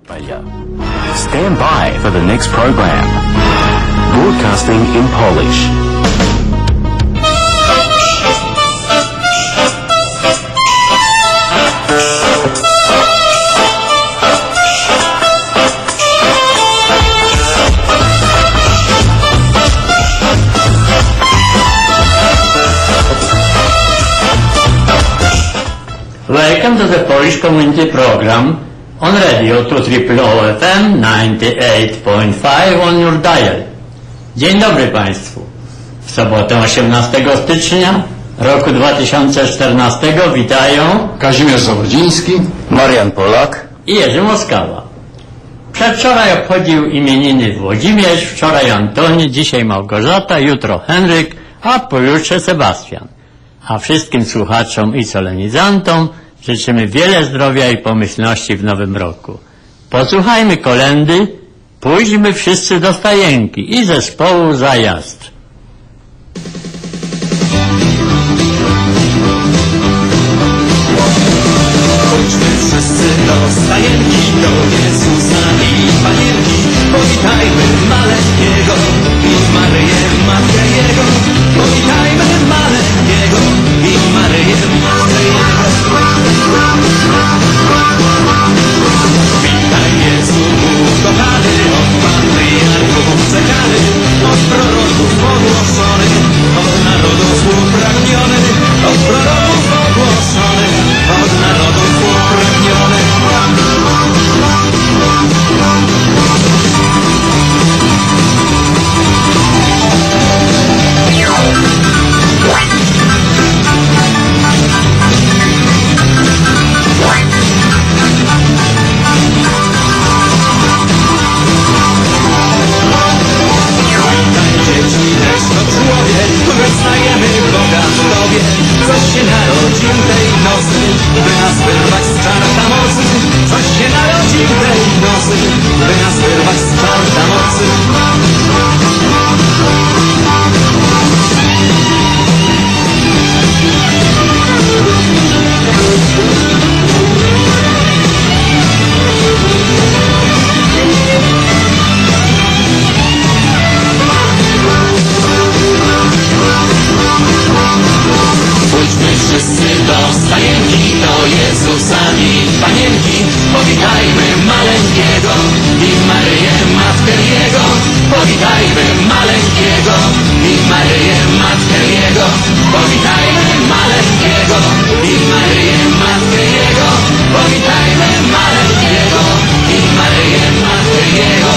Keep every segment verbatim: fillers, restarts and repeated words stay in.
Stand by for the next program. Broadcasting in Polish. Welcome to the Polish Community Program on radio two triple O F M ninety-eight point five on your dial. Dzień dobry Państwu. W sobotę osiemnastego stycznia roku dwa tysiące czternastego witają Kazimierz Zawodziński, Marian Polak i Jerzy Moskawa. Przedwczoraj obchodził imieniny Włodzimierz, wczoraj Antoni, dzisiaj Małgorzata, jutro Henryk, a pojutrze Sebastian. A wszystkim słuchaczom i solenizantom życzymy wiele zdrowia i pomyślności w nowym roku. Posłuchajmy kolędy, pójdźmy wszyscy do stajenki i zespołu Zajazd. Chodźmy wszyscy do stajenki, do Jezusa i Panienki. Powitajmy maleńkiego i Maryję, Matkę Jego. Powitajmy maleńkiego i Maryję, Matkę Jego. Witaj Jezu, kochany, od patriarchów czekany, od proroków ogłoszony, od narodów upragniony, od proroków ogłoszony, od narodów upragniony. Wyznajemy Boga w Tobie, coś się narodził tej nocy, by nas wyrwać z czarta mocy. Coś się narodził tej nocy, by nas wyrwać z czarta mocy. Pójdźmy wszyscy do stajenki, do Jezusa i Panienki. Powitajmy maleńkiego i Maryję, Matkę Jego. Powitajmy maleńkiego i Maryję, Matkę Jego. Powitajmy maleńkiego i Maryję, Matkę Jego. Powitajmy maleńkiego i Maryję, Matkę Jego.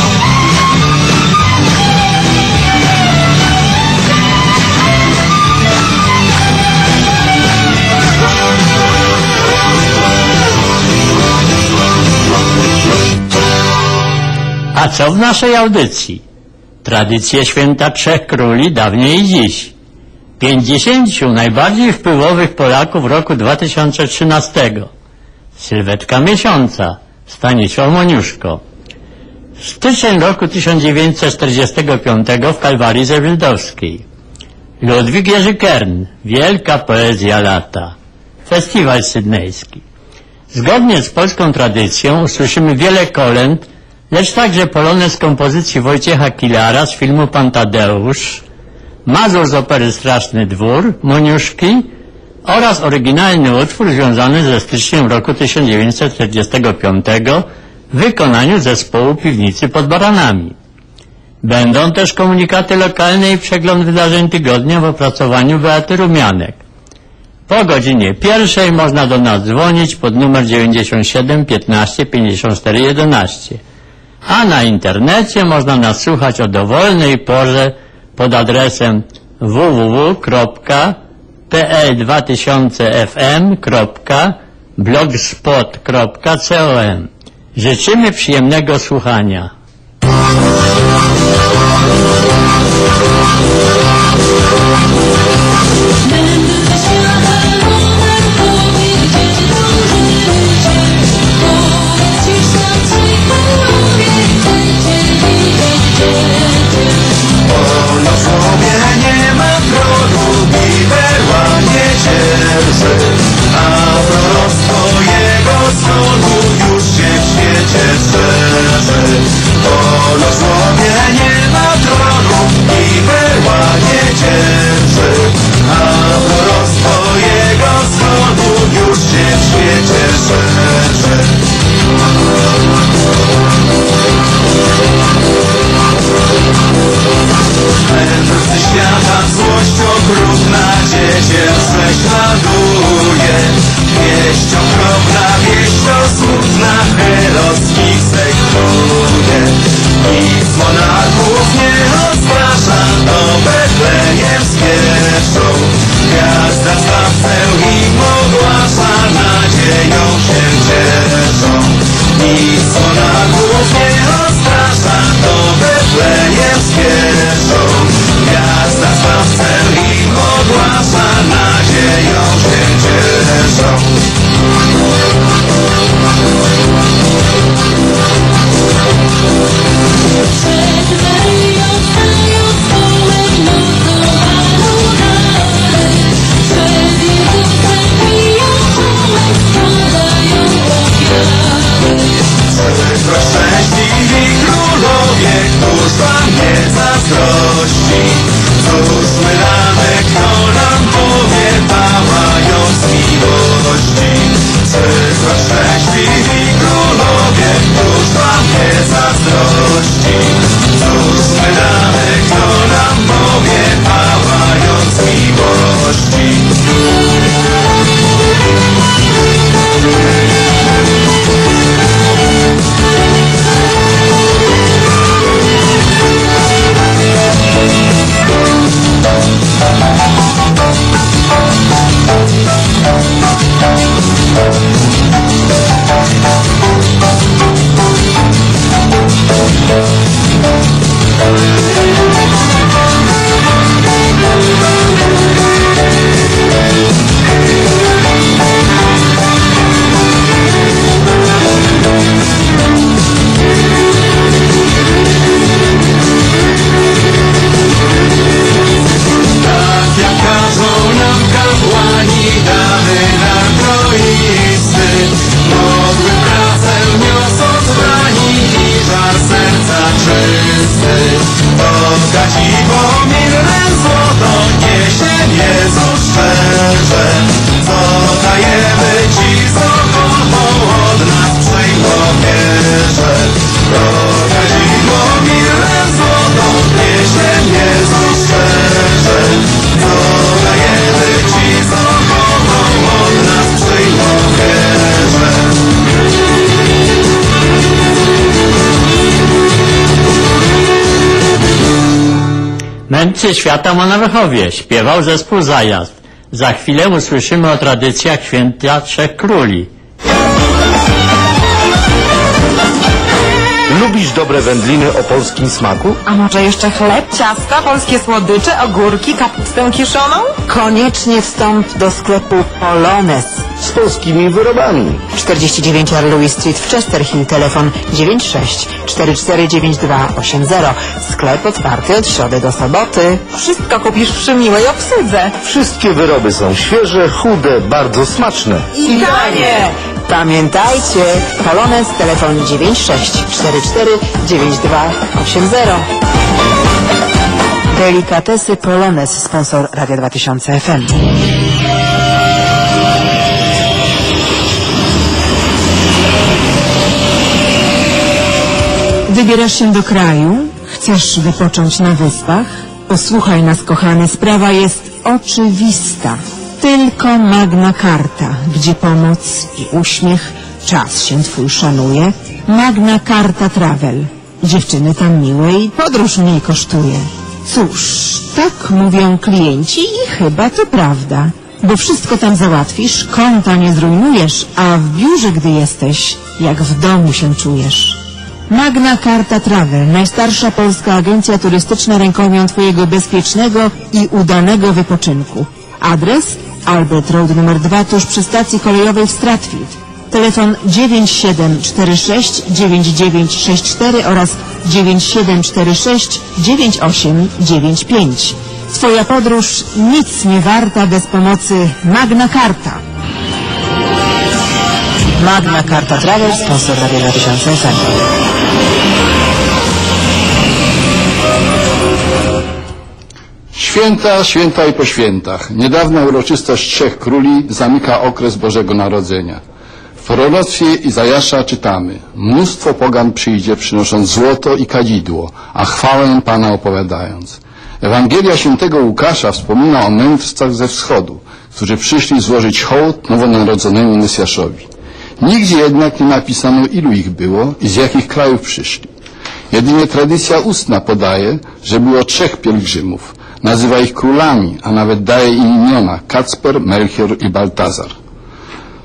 A co w naszej audycji? Tradycje święta Trzech Króli dawniej i dziś. Pięćdziesięciu najbardziej wpływowych Polaków roku dwa tysiące trzynastego. Sylwetka miesiąca, Stanisław Moniuszko. Styczeń roku tysiąc dziewięćset czterdziestego piątego w Kalwarii Zewildowskiej. Ludwik Jerzy Kern, Wielka poezja lata. Festiwal sydnejski. Zgodnie z polską tradycją usłyszymy wiele kolęd, lecz także polonez z kompozycji Wojciecha Kilara z filmu Pan Tadeusz, Mazur z opery Straszny Dwór, Moniuszki oraz oryginalny utwór związany ze styczniem roku tysiąc dziewięćset czterdziestego piątego w wykonaniu zespołu Piwnicy pod Baranami. Będą też komunikaty lokalne i przegląd wydarzeń tygodnia w opracowaniu Beaty Rumianek. Po godzinie pierwszej można do nas dzwonić pod numer dziewięćdziesiąt siedem piętnaście pięćdziesiąt cztery jedenaście. A na internecie można nas słuchać o dowolnej porze pod adresem w w w kropka p l dwa tysiące f m kropka blogspot kropka com. Życzymy przyjemnego słuchania. A proroctwo Jego znowu już się w świecie mnie odstrasza, do Betlejem spieszą. Gwiazda zbaw cel im ogłasza, nadzieją się cieszą. Przed Maryją stają stołek mocowaną dalej. Przed Jezusem biją czołek, składają ofiary. Przykro szczęśliwi królowie, któż wam nie zazdrości? Cóż my damy, kto nam powie, pałając miłości? Przykro szczęśliwi królowie, któż wam nie zazdrości? Cóż my damy, kto nam powie, pałając miłości? Mędrcy świata monarchowie, śpiewał zespół Zajazd. Za chwilę usłyszymy o tradycjach święta Trzech Króli. Lubisz dobre wędliny o polskim smaku? A może jeszcze chleb, ciastka, polskie słodycze, ogórki, kapustę kiszoną? Koniecznie wstąp do sklepu Polones. Z polskimi wyrobami. czterdzieści dziewięć Louis Street w Chester Hill, telefon dziewięć sześć cztery cztery dziewięć dwa osiem zero. Sklep otwarty od środy do soboty. Wszystko kupisz przy miłej obsłudze. Wszystkie wyroby są świeże, chude, bardzo smaczne. I tanie! Pamiętajcie, Polones, telefon dziewięć sześć cztery cztery dziewięć dwa osiem zero. Delikatesy Polones, sponsor Radia dwa tysiące F M. Wybierasz się do kraju? Chcesz wypocząć na wyspach? Posłuchaj nas, kochany, sprawa jest oczywista. Tylko Magna Carta, gdzie pomoc i uśmiech, czas się twój szanuje. Magna Carta Travel. Dziewczyny tam miłe i podróż mniej kosztuje. Cóż, tak mówią klienci i chyba to prawda. Bo wszystko tam załatwisz, konta nie zrujnujesz, a w biurze, gdy jesteś, jak w domu się czujesz. Magna Carta Travel, najstarsza polska agencja turystyczna rękojmią twojego bezpiecznego i udanego wypoczynku. Adres? Albert Road numer dwa, tuż przy stacji kolejowej w Stratfield. Telefon dziewięć siedem cztery sześć dziewięć dziewięć sześć cztery oraz dziewięć siedem cztery sześć dziewięć osiem dziewięć pięć. Twoja podróż nic nie warta bez pomocy Magna Carta. Magna Carta Travel, sponsor Radia dwa tysiące F M. Święta, święta i po świętach. Niedawna uroczystość Trzech Króli zamyka okres Bożego Narodzenia. W proroctwie Izajasza czytamy: mnóstwo pogan przyjdzie, przynosząc złoto i kadzidło, a chwałę Pana opowiadając. Ewangelia świętego Łukasza wspomina o mędrcach ze wschodu, którzy przyszli złożyć hołd nowonarodzonemu Mesjaszowi. Nigdzie jednak nie napisano, ilu ich było i z jakich krajów przyszli. Jedynie tradycja ustna podaje, że było trzech pielgrzymów. Nazywa ich królami, a nawet daje im imiona: Kacper, Melchior i Baltazar.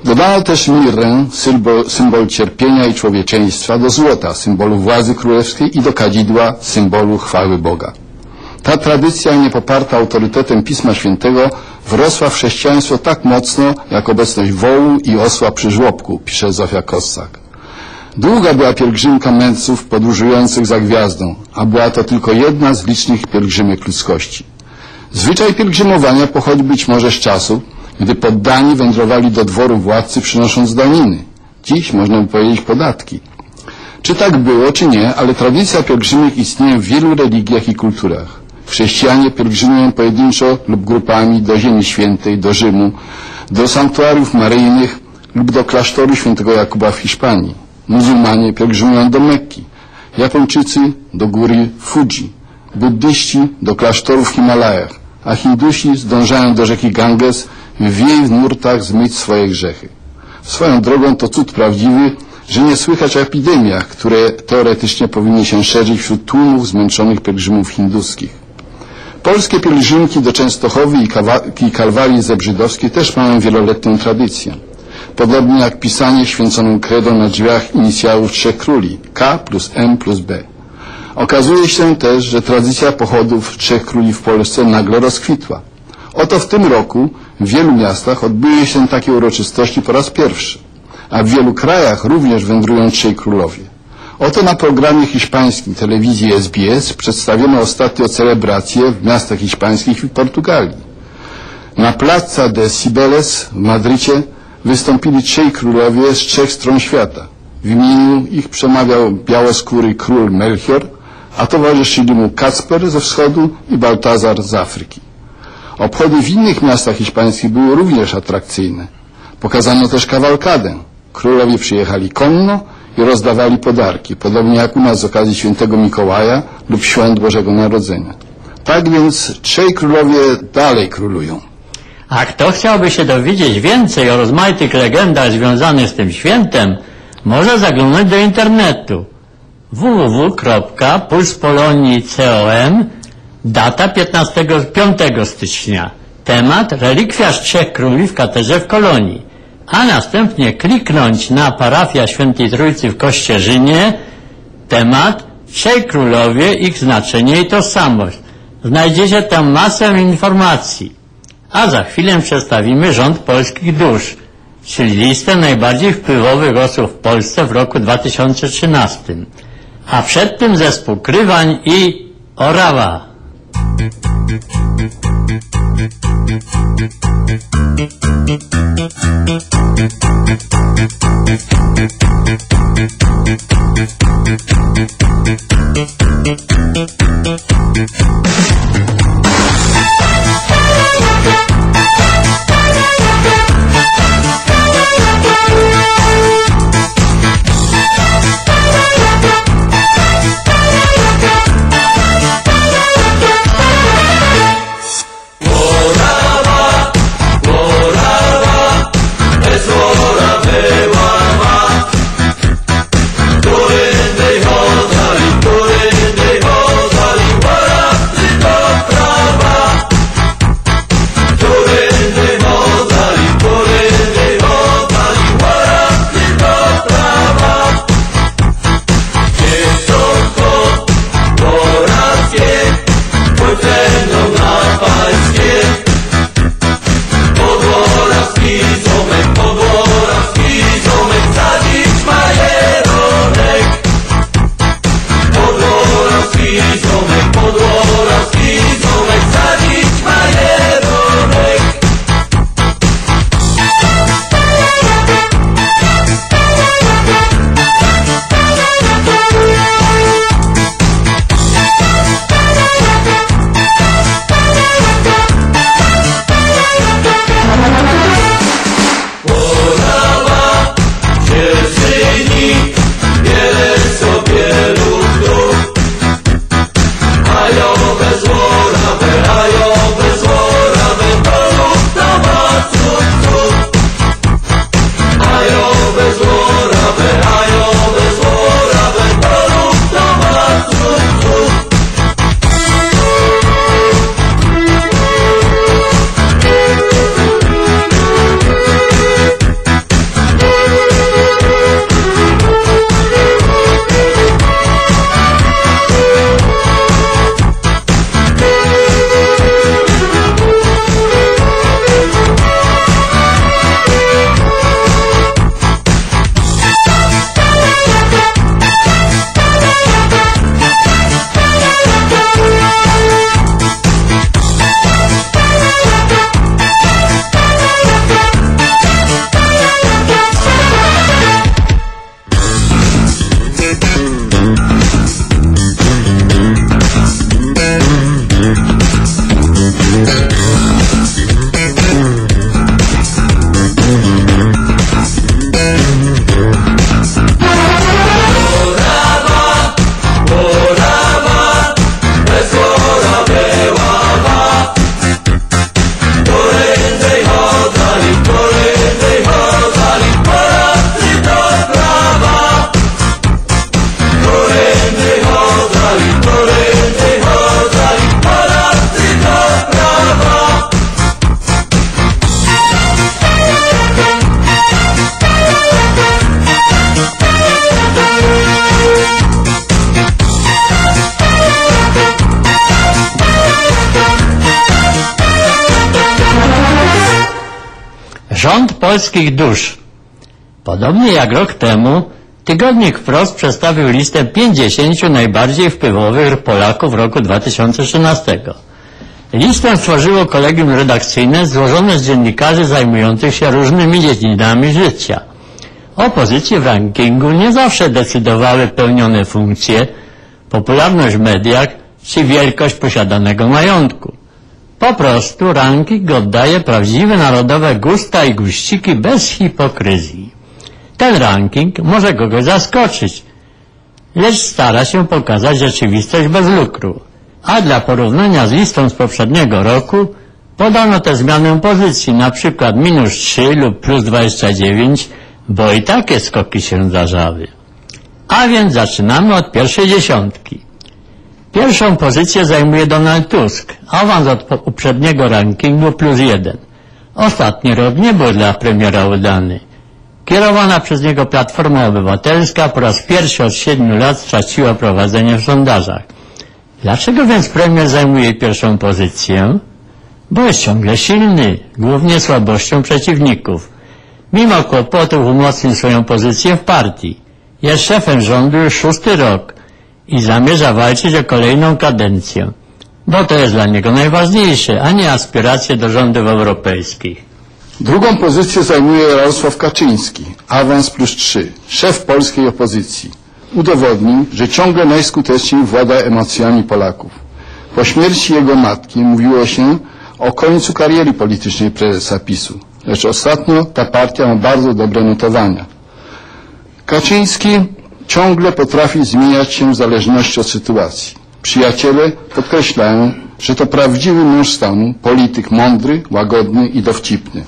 Dodano też mirrę, symbol, symbol cierpienia i człowieczeństwa, do złota, symbolu władzy królewskiej, i do kadzidła, symbolu chwały Boga. Ta tradycja, nie poparta autorytetem Pisma Świętego, wrosła w chrześcijaństwo tak mocno, jak obecność wołu i osła przy żłobku, pisze Zofia Kossak. Długa była pielgrzymka mędrców podróżujących za gwiazdą, a była to tylko jedna z licznych pielgrzymek ludzkości. Zwyczaj pielgrzymowania pochodzi być może z czasów, gdy poddani wędrowali do dworu władcy, przynosząc daniny. Dziś można by powiedzieć podatki. Czy tak było, czy nie, ale tradycja pielgrzymek istnieje w wielu religiach i kulturach. Chrześcijanie pielgrzymują pojedynczo lub grupami do Ziemi Świętej, do Rzymu, do sanktuariów maryjnych lub do klasztoru świętego Jakuba w Hiszpanii. Muzułmanie pielgrzymują do Mekki, Japończycy do góry Fuji, buddyści do klasztorów w Himalajach, a Hindusi zdążają do rzeki Ganges, w jej nurtach zmyć swoje grzechy. Swoją drogą to cud prawdziwy, że nie słychać o epidemiach, które teoretycznie powinny się szerzyć wśród tłumów zmęczonych pielgrzymów hinduskich. Polskie pielgrzymki do Częstochowy i Kalwarii Zebrzydowskiej też mają wieloletnią tradycję. Podobnie jak pisanie święconą kredą na drzwiach inicjałów trzech króli, K plus M plus B. Okazuje się też, że tradycja pochodów trzech króli w Polsce nagle rozkwitła. Oto w tym roku w wielu miastach odbyły się takie uroczystości po raz pierwszy, a w wielu krajach również wędrują trzej królowie. Oto na programie hiszpańskim telewizji S B S przedstawiono ostatnio celebracje w miastach hiszpańskich i Portugalii. Na Plaza de Cibeles w Madrycie wystąpili trzej królowie z trzech stron świata. W imieniu ich przemawiał białoskóry król Melchior, a towarzyszyli mu Kacper ze wschodu i Baltazar z Afryki. Obchody w innych miastach hiszpańskich były również atrakcyjne. Pokazano też kawalkadę. Królowie przyjechali konno i rozdawali podarki, podobnie jak u nas z okazji świętego Mikołaja lub świąt Bożego Narodzenia. Tak więc trzej królowie dalej królują. A kto chciałby się dowiedzieć więcej o rozmaitych legendach związanych z tym świętem, może zaglądać do internetu w w w kropka puls polonii kropka com, data piątego stycznia, temat relikwiarz trzech króli w katedrze w Kolonii, a następnie kliknąć na parafia Świętej Trójcy w Kościerzynie, temat trzej królowie, ich znaczenie i tożsamość. Znajdziecie tam masę informacji. A za chwilę przedstawimy rząd polskich dusz, czyli listę najbardziej wpływowych osób w Polsce w roku dwa tysiące trzynastym. A przed tym zespół Krywań i Orawa. Torrente y Jodali, Torrente y Jodali, Guarapty do polskich dusz. Podobnie jak rok temu, tygodnik Wprost przedstawił listę pięćdziesięciu najbardziej wpływowych Polaków roku dwa tysiące trzynastego. Listę stworzyło kolegium redakcyjne złożone z dziennikarzy zajmujących się różnymi dziedzinami życia. O pozycji w rankingu nie zawsze decydowały pełnione funkcje, popularność w mediach czy wielkość posiadanego majątku. Po prostu ranking oddaje prawdziwe narodowe gusta i guściki bez hipokryzji. Ten ranking może kogoś zaskoczyć, lecz stara się pokazać rzeczywistość bez lukru. A dla porównania z listą z poprzedniego roku podano tę zmianę pozycji, na przykład minus trzy lub plus dwadzieścia dziewięć, bo i takie skoki się zdarzały. A więc zaczynamy od pierwszej dziesiątki. Pierwszą pozycję zajmuje Donald Tusk, awans od poprzedniego rankingu plus jeden. Ostatni rok nie był dla premiera udany. Kierowana przez niego Platforma Obywatelska po raz pierwszy od siedmiu lat straciła prowadzenie w sondażach. Dlaczego więc premier zajmuje pierwszą pozycję? Bo jest ciągle silny, głównie słabością przeciwników. Mimo kłopotów umocnił swoją pozycję w partii. Jest szefem rządu już szósty rok i zamierza walczyć o kolejną kadencję, bo to jest dla niego najważniejsze, a nie aspiracje do rządów europejskich. Drugą pozycję zajmuje Jarosław Kaczyński, awans plus trzy, szef polskiej opozycji. Udowodnił, że ciągle najskuteczniej włada emocjami Polaków. Po śmierci jego matki mówiło się o końcu kariery politycznej prezesa PiSu, lecz ostatnio ta partia ma bardzo dobre notowania. Kaczyński ciągle potrafi zmieniać się w zależności od sytuacji. Przyjaciele podkreślają, że to prawdziwy mąż stanu, polityk mądry, łagodny i dowcipny.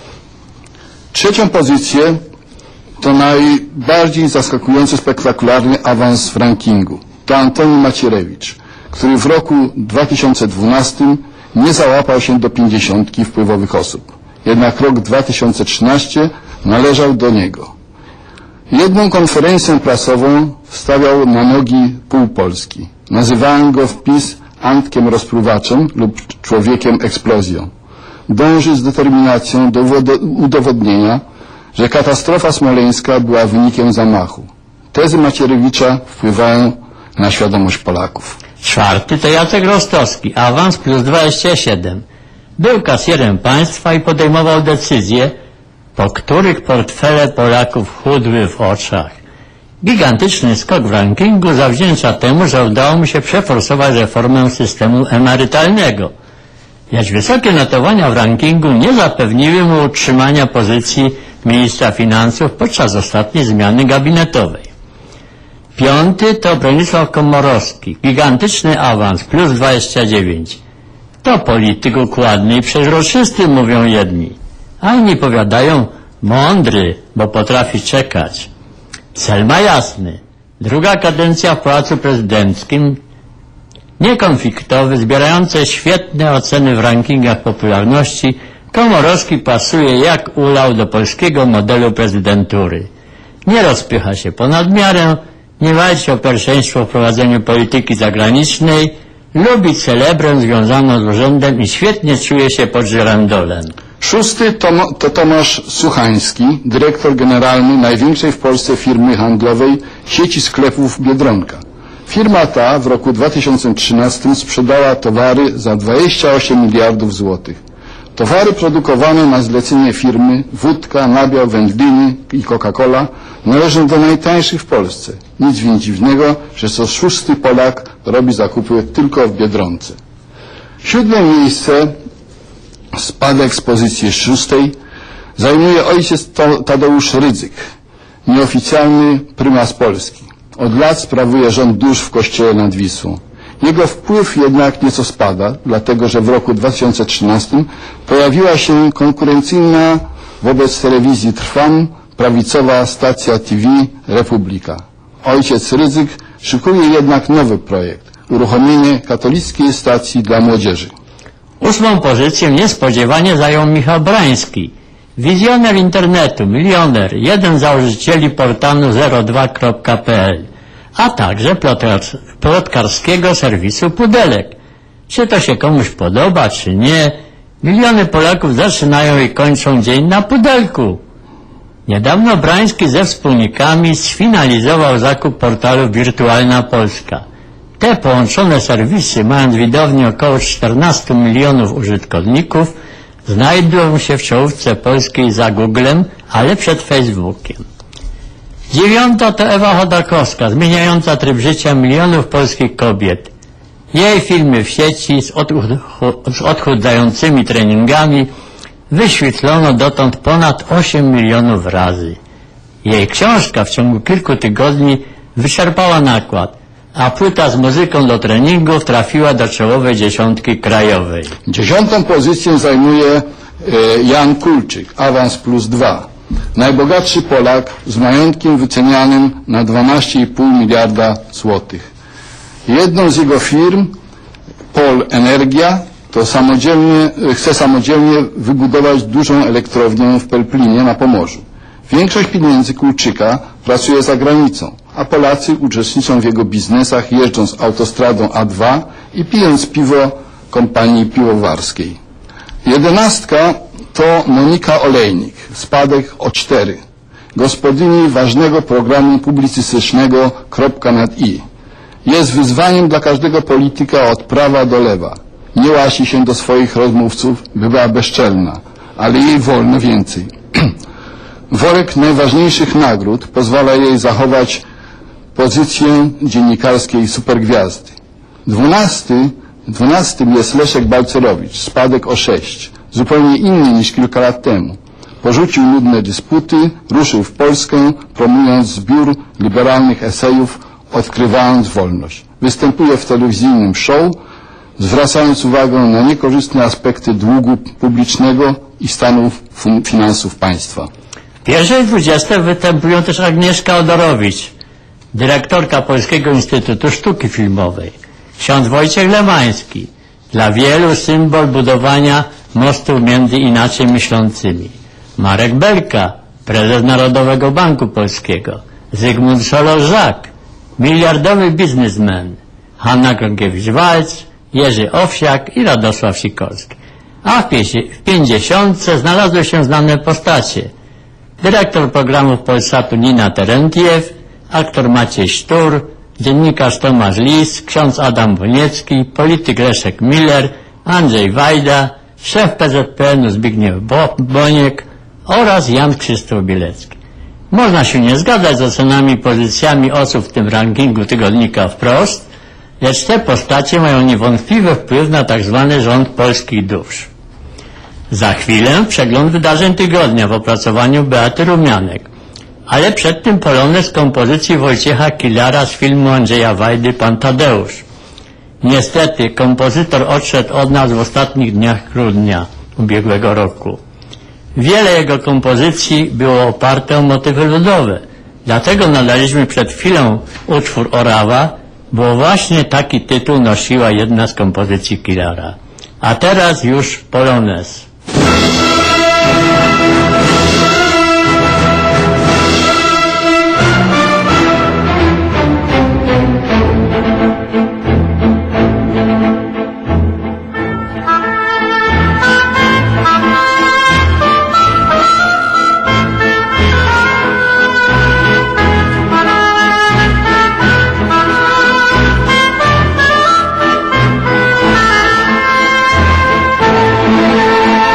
Trzecią pozycję to najbardziej zaskakujący, spektakularny awans w rankingu. To Antoni Macierewicz, który w roku dwa tysiące dwunastym nie załapał się do pięćdziesiątki wpływowych osób. Jednak rok dwa tysiące trzynasty należał do niego. Jedną konferencję prasową stawiał na nogi pół Polski. Nazywałem go w PiS Antkiem rozpruwaczem lub człowiekiem eksplozją. Dąży z determinacją do udowodnienia, że katastrofa smoleńska była wynikiem zamachu. Tezy Macierewicza wpływają na świadomość Polaków. Czwarty to Jacek Rostowski, awans plus dwadzieścia siedem. Był kasjerem państwa i podejmował decyzje, po których portfele Polaków chudły w oczach. Gigantyczny skok w rankingu zawdzięcza temu, że udało mu się przeforsować reformę systemu emerytalnego. Lecz wysokie notowania w rankingu nie zapewniły mu utrzymania pozycji ministra finansów podczas ostatniej zmiany gabinetowej. Piąty to Bronisław Komorowski, gigantyczny awans, plus dwadzieścia dziewięć. To polityk układny i przeźroczysty, mówią jedni, a inni powiadają mądry, bo potrafi czekać. Cel ma jasny. Druga kadencja w Pałacu Prezydenckim, niekonfliktowy, zbierający świetne oceny w rankingach popularności. Komorowski pasuje jak ulał do polskiego modelu prezydentury. Nie rozpycha się ponad miarę, nie walczy o pierwszeństwo w prowadzeniu polityki zagranicznej, lubi celebrę związaną z urzędem i świetnie czuje się pod żyrandolem. Szósty to, to Tomasz Suchański, dyrektor generalny największej w Polsce firmy handlowej sieci sklepów Biedronka. Firma ta w roku dwa tysiące trzynastym sprzedała towary za dwadzieścia osiem miliardów złotych. Towary produkowane na zlecenie firmy, wódka, nabiał, wędliny i Coca-Cola należą do najtańszych w Polsce. Nic więc dziwnego, że co szósty Polak robi zakupy tylko w Biedronce. Siódme miejsce, spadek z pozycji szóstej, zajmuje ojciec Tadeusz Rydzyk, nieoficjalny prymas Polski. Od lat sprawuje rząd dusz w kościele nad Wisłą. Jego wpływ jednak nieco spada, dlatego że w roku dwa tysiące trzynastym pojawiła się konkurencyjna wobec telewizji Trwam prawicowa stacja T V Republika. Ojciec Rydzyk szykuje jednak nowy projekt – uruchomienie katolickiej stacji dla młodzieży. Ósmą pozycję niespodziewanie zajął Michał Brański, wizjoner internetu, milioner, jeden z założycieli portalu zero dwa kropka p l, a także plotkarskiego serwisu Pudelek. Czy to się komuś podoba, czy nie, Miliony Polaków zaczynają i kończą dzień na pudelku. Niedawno Brański ze wspólnikami sfinalizował zakup portalu Wirtualna Polska. Te połączone serwisy, mając widownię około czternastu milionów użytkowników, znajdują się w czołówce polskiej za Googlem, ale przed Facebookiem. Dziewiąta to Ewa Chodakowska, zmieniająca tryb życia milionów polskich kobiet. Jej filmy w sieci z, odchud z odchudzającymi treningami wyświetlono dotąd ponad osiem milionów razy. Jej książka w ciągu kilku tygodni wyczerpała nakład, a płyta z muzyką do treningów trafiła do czołowej dziesiątki krajowej. Dziesiątą pozycję zajmuje e, Jan Kulczyk, awans plus dwa. Najbogatszy Polak z majątkiem wycenianym na dwanaście i pół miliarda złotych. Jedną z jego firm, Pol Energia, to samodzielnie, chce samodzielnie wybudować dużą elektrownię w Pelplinie na Pomorzu. Większość pieniędzy Kulczyka pracuje za granicą, a Polacy uczestniczą w jego biznesach, jeżdżąc autostradą A dwa i pijąc piwo kompanii piwowarskiej. Jedenastka to Monika Olejnik, spadek o cztery. Gospodyni ważnego programu publicystycznego Kropka nad i. Jest wyzwaniem dla każdego polityka od prawa do lewa. Nie łasi się do swoich rozmówców, by była bezczelna, ale jej wolno więcej. Worek najważniejszych nagród pozwala jej zachować pozycję dziennikarskiej supergwiazdy. Dwunasty, dwunastym jest Leszek Balcerowicz, spadek o sześć, zupełnie inny niż kilka lat temu. Porzucił nudne dysputy, ruszył w Polskę, promując zbiór liberalnych esejów, odkrywając wolność. Występuje w telewizyjnym show, zwracając uwagę na niekorzystne aspekty długu publicznego i stanu finansów państwa. W pierwszej dwudziestce występują też Agnieszka Odorowicz, dyrektorka Polskiego Instytutu Sztuki Filmowej, ksiądz Wojciech Lemański, dla wielu symbol budowania mostów między inaczej myślącymi, Marek Belka, prezes Narodowego Banku Polskiego, Zygmunt Solorz-Żak, miliardowy biznesmen, Hanna Gronkiewicz-Waltz, Jerzy Owsiak i Radosław Sikorski. A w pięćdziesiątce znalazły się znane postacie. Dyrektor programów Polsatu Nina Terentiew, aktor Maciej Sztur, dziennikarz Tomasz Lis, ksiądz Adam Woniecki, polityk Leszek Miller, Andrzej Wajda, szef P Z P N u Zbigniew Bo Boniek oraz Jan Krzysztof Bielecki. Można się nie zgadzać z ocenami i pozycjami osób w tym rankingu tygodnika Wprost, lecz te postacie mają niewątpliwy wpływ na tak zwany rząd polskich dusz. Za chwilę przegląd wydarzeń tygodnia w opracowaniu Beaty Rumianek, ale przed tym polonez z kompozycji Wojciecha Kilara z filmu Andrzeja Wajdy Pan Tadeusz. Niestety kompozytor odszedł od nas w ostatnich dniach grudnia ubiegłego roku. Wiele jego kompozycji było oparte o motywy ludowe, dlatego nadaliśmy przed chwilą utwór Orawa, bo właśnie taki tytuł nosiła jedna z kompozycji Kilara. A teraz już polonez. Thank you.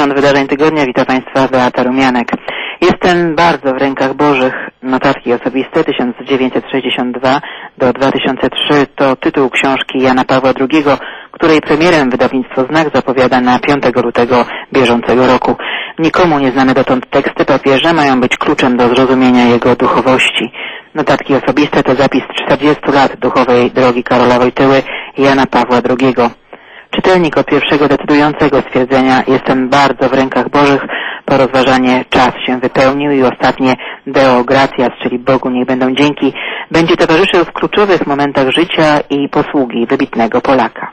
Przegląd wydarzeń tygodnia. Witam Państwa, Beata Rumianek. Jestem bardzo w rękach Bożych. Notatki osobiste tysiąc dziewięćset sześćdziesiąt dwa do dwa tysiące trzy to tytuł książki Jana Pawła drugiego, której premierem wydawnictwo Znak zapowiada na piątego lutego bieżącego roku. Nikomu nieznane dotąd teksty papieża mają być kluczem do zrozumienia jego duchowości. Notatki osobiste to zapis czterdziestu lat duchowej drogi Karola Wojtyły i Jana Pawła drugiego. Czytelnik od pierwszego decydującego stwierdzenia "Jestem bardzo w rękach Bożych" po rozważanie "Czas się wypełnił" i ostatnie "Deo gratias", czyli Bogu niech będą dzięki, będzie towarzyszył w kluczowych momentach życia i posługi wybitnego Polaka.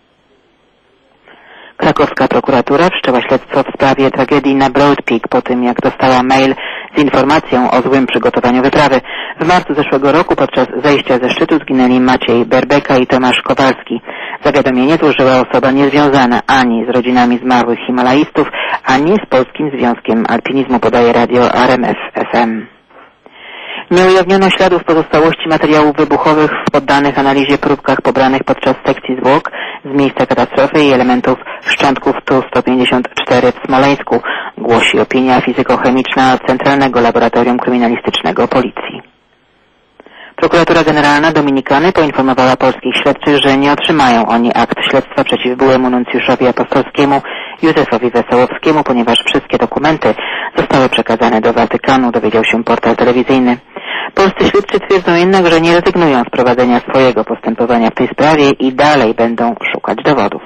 Krakowska prokuratura wszczęła śledztwo w sprawie tragedii na Broad Peak po tym, jak dostała mail z informacją o złym przygotowaniu wyprawy. W marcu zeszłego roku podczas zejścia ze szczytu zginęli Maciej Berbeka i Tomasz Kowalski. Zawiadomienie złożyła osoba niezwiązana ani z rodzinami zmarłych himalaistów, ani z Polskim Związkiem Alpinizmu, podaje radio R M F F M. Nie ujawniono śladów pozostałości materiałów wybuchowych w poddanych analizie próbkach pobranych podczas sekcji zwłok z miejsca katastrofy i elementów szczątków Tu sto pięćdziesiąt cztery w Smoleńsku, głosi opinia fizykochemiczna Centralnego Laboratorium Kryminalistycznego Policji. Prokuratura Generalna Dominikany poinformowała polskich śledczych, że nie otrzymają oni akt śledztwa przeciw byłemu nuncjuszowi apostolskiemu Józefowi Wesołowskiemu, ponieważ wszystkie dokumenty zostały przekazane do Watykanu, dowiedział się portal telewizyjny. Polscy śledczy twierdzą jednak, że nie rezygnują z prowadzenia swojego postępowania w tej sprawie i dalej będą szukać dowodów.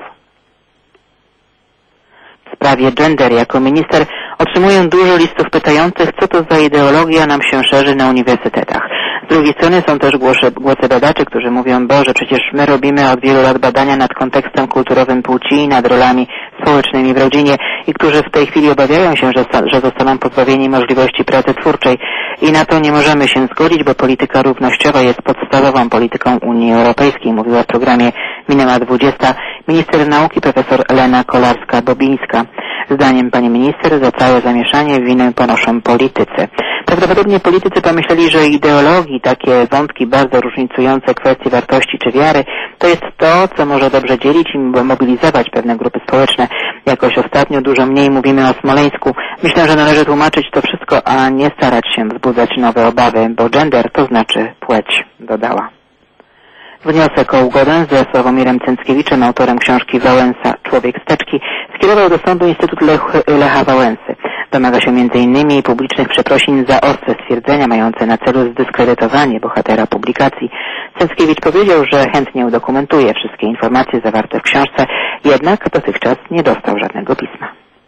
W sprawie gender jako minister otrzymuję dużo listów pytających, co to za ideologia nam się szerzy na uniwersytetach. Z drugiej strony są też głosy, głosy badaczy, którzy mówią: Boże, przecież my robimy od wielu lat badania nad kontekstem kulturowym płci i nad rolami społecznymi w rodzinie i którzy w tej chwili obawiają się, że, że zostaną pozbawieni możliwości pracy twórczej. I na to nie możemy się zgodzić, bo polityka równościowa jest podstawową polityką Unii Europejskiej, mówiła w programie Minęła dwudziesta minister nauki profesor Lena Kolarska-Bobińska. Zdaniem pani minister za całe zamieszanie winę ponoszą politycy. Prawdopodobnie politycy pomyśleli, że ideologii, takie wątki bardzo różnicujące kwestie wartości czy wiary, to jest to, co może dobrze dzielić i mobilizować pewne grupy społeczne. Jakoś ostatnio dużo mniej mówimy o Smoleńsku. Myślę, że należy tłumaczyć to wszystko, a nie starać się wzbudzać nowe obawy, bo gender to znaczy płeć, dodała. Wniosek o ugodę ze Sławomirem Cęckiewiczem, autorem książki Wałęsa Człowiek z teczki, skierował do sądu Instytut Lech, Lecha Wałęsy. Domaga się między innymi publicznych przeprosin za ostre stwierdzenia mające na celu zdyskredytowanie bohatera publikacji. Cęckiewicz powiedział, że chętnie udokumentuje wszystkie informacje zawarte w książce, jednak dotychczas nie dostał żadnego pisma.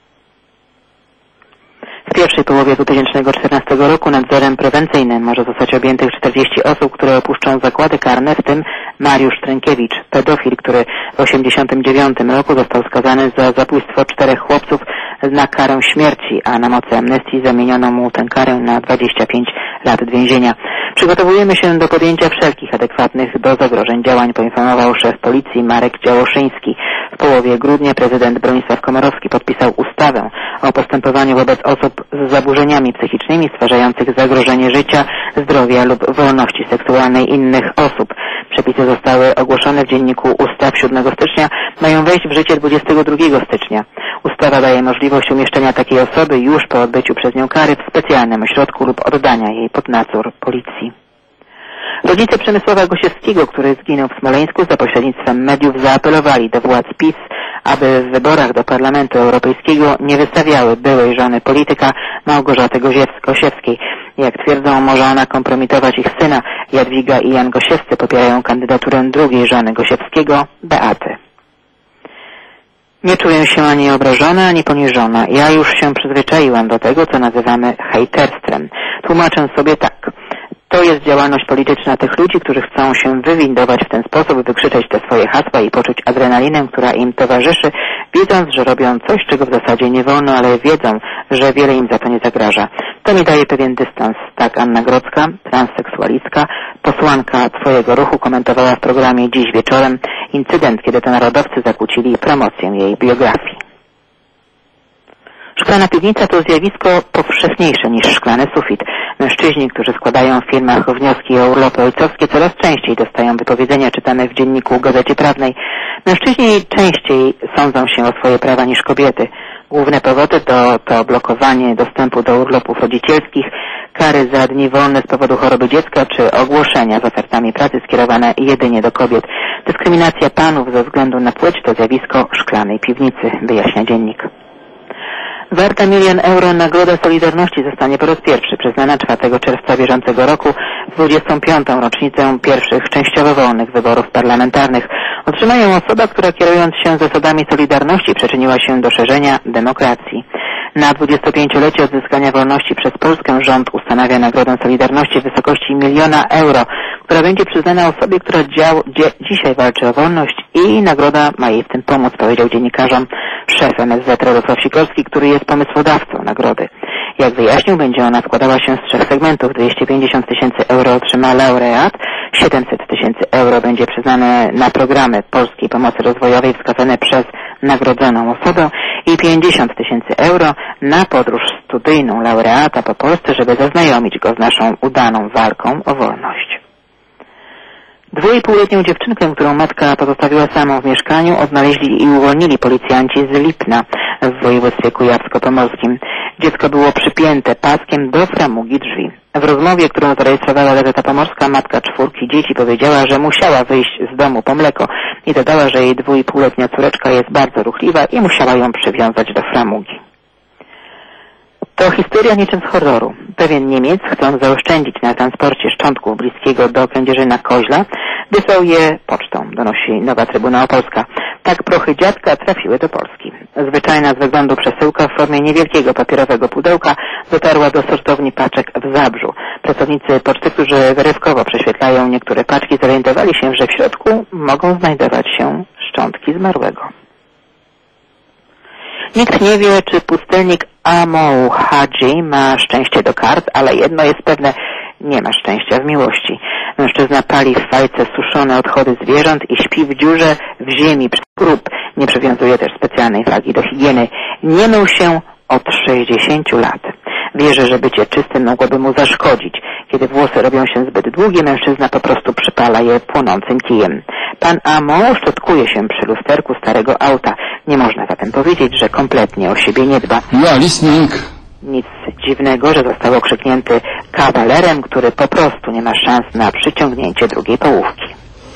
W pierwszej połowie dwa tysiące czternastego roku nadzorem prewencyjnym może zostać objętych czterdzieści osób, które opuszczą zakłady karne, w tym Mariusz Trynkiewicz, pedofil, który w tysiąc dziewięćset osiemdziesiątym dziewiątym roku został skazany za zabójstwo czterech chłopców na karę śmierci, a na mocy amnestii zamieniono mu tę karę na dwadzieścia pięć lat więzienia. Przygotowujemy się do podjęcia wszelkich adekwatnych do zagrożeń działań, poinformował szef policji Marek Działoszyński. W połowie grudnia prezydent Bronisław Komorowski podpisał ustawę o postępowaniu wobec osób z zaburzeniami psychicznymi stwarzających zagrożenie życia, zdrowia lub wolności seksualnej innych osób. Przepisy zostały ogłoszone w Dzienniku Ustaw siódmego stycznia, mają wejść w życie dwudziestego drugiego stycznia. Ustawa daje możliwość umieszczenia takiej osoby już po odbyciu przez nią kary w specjalnym ośrodku lub oddania jej pod nadzór policji. Rodzice Przemysława Gosiewskiego, który zginął w Smoleńsku, za pośrednictwem mediów zaapelowali do władz PiS, aby w wyborach do Parlamentu Europejskiego nie wystawiały byłej żony polityka Małgorzaty Gosiewskiej. Jak twierdzą, może ona kompromitować ich syna. Jadwiga i Jan Gosiewscy popierają kandydaturę drugiej żony Gosiewskiego, Beaty. Nie czuję się ani obrażona, ani poniżona. Ja już się przyzwyczaiłam do tego, co nazywamy hejterstwem. Tłumaczę sobie tak. To jest działalność polityczna tych ludzi, którzy chcą się wywindować w ten sposób, wykrzyczeć te swoje hasła i poczuć adrenalinę, która im towarzyszy, wiedząc, że robią coś, czego w zasadzie nie wolno, ale wiedzą, że wiele im za to nie zagraża. To mi daje pewien dystans. Tak Anna Grodzka, transseksualistka, posłanka Twojego Ruchu, komentowała w programie Dziś Wieczorem incydent, kiedy to narodowcy zakłócili promocję jej biografii. Szklana piwnica to zjawisko powszechniejsze niż szklany sufit. Mężczyźni, którzy składają w firmach wnioski o urlopy ojcowskie, coraz częściej dostają wypowiedzenia czytane w dzienniku Gazecie Prawnej. Mężczyźni częściej sądzą się o swoje prawa niż kobiety. Główne powody to, to blokowanie dostępu do urlopów rodzicielskich, kary za dni wolne z powodu choroby dziecka czy ogłoszenia z ofertami pracy skierowane jedynie do kobiet. Dyskryminacja panów ze względu na płeć to zjawisko szklanej piwnicy, wyjaśnia dziennik. Warta milion euro Nagroda Solidarności zostanie po raz pierwszy przyznana czwartego czerwca bieżącego roku w dwudziestą piątą rocznicę pierwszych częściowo wolnych wyborów parlamentarnych. Otrzyma ją osoba, która kierując się zasadami Solidarności przyczyniła się do szerzenia demokracji. Na dwudziestopięciolecie odzyskania wolności przez Polskę rząd ustanawia Nagrodę Solidarności w wysokości miliona euro, która będzie przyznana osobie, która dział, dzie, dzisiaj walczy o wolność i nagroda ma jej w tym pomóc, powiedział dziennikarzom szef M S Z Radosław Sikorski, który jest pomysłodawcą nagrody. Jak wyjaśnił, będzie ona składała się z trzech segmentów. dwieście pięćdziesiąt tysięcy euro otrzyma laureat, siedemset tysięcy euro będzie przyznane na programy polskiej pomocy rozwojowej wskazane przez nagrodzoną osobę i pięćdziesiąt tysięcy euro na podróż studyjną laureata po Polsce, żeby zaznajomić go z naszą udaną walką o wolność. Dwuipółletnią dziewczynkę, którą matka pozostawiła samą w mieszkaniu, odnaleźli i uwolnili policjanci z Lipna w województwie kujawsko-pomorskim. Dziecko było przypięte paskiem do framugi drzwi. W rozmowie, którą zarejestrowała Gazeta Pomorska, matka czwórki dzieci powiedziała, że musiała wyjść z domu po mleko i dodała, że jej dwuipółletnia córeczka jest bardzo ruchliwa i musiała ją przywiązać do framugi. To historia niczym z horroru. Pewien Niemiec, chcąc zaoszczędzić na transporcie szczątków bliskiego do Kędzierzyna Koźla, wysłał je pocztą, donosi Nowa Trybuna Opolska. Tak prochy dziadka trafiły do Polski. Zwyczajna z wyglądu przesyłka w formie niewielkiego papierowego pudełka dotarła do sortowni paczek w Zabrzu. Pracownicy poczty, którzy wyrywkowo prześwietlają niektóre paczki, zorientowali się, że w środku mogą znajdować się szczątki zmarłego. Nikt nie wie, czy pustelnik Amou Hadzi ma szczęście do kart, ale jedno jest pewne, nie ma szczęścia w miłości. Mężczyzna pali w fajce suszone odchody zwierząt i śpi w dziurze w ziemi przed grób. Nie przywiązuje też specjalnej wagi do higieny. Nie mył się od sześćdziesięciu lat. Wierzy, że bycie czystym mogłoby mu zaszkodzić. Kiedy włosy robią się zbyt długie, mężczyzna po prostu przypala je płonącym kijem. Pan Amo szczotkuje się przy lusterku starego auta. Nie można zatem powiedzieć, że kompletnie o siebie nie dba. Ja, listening. Nic dziwnego, że został okrzyknięty kawalerem, który po prostu nie ma szans na przyciągnięcie drugiej połówki.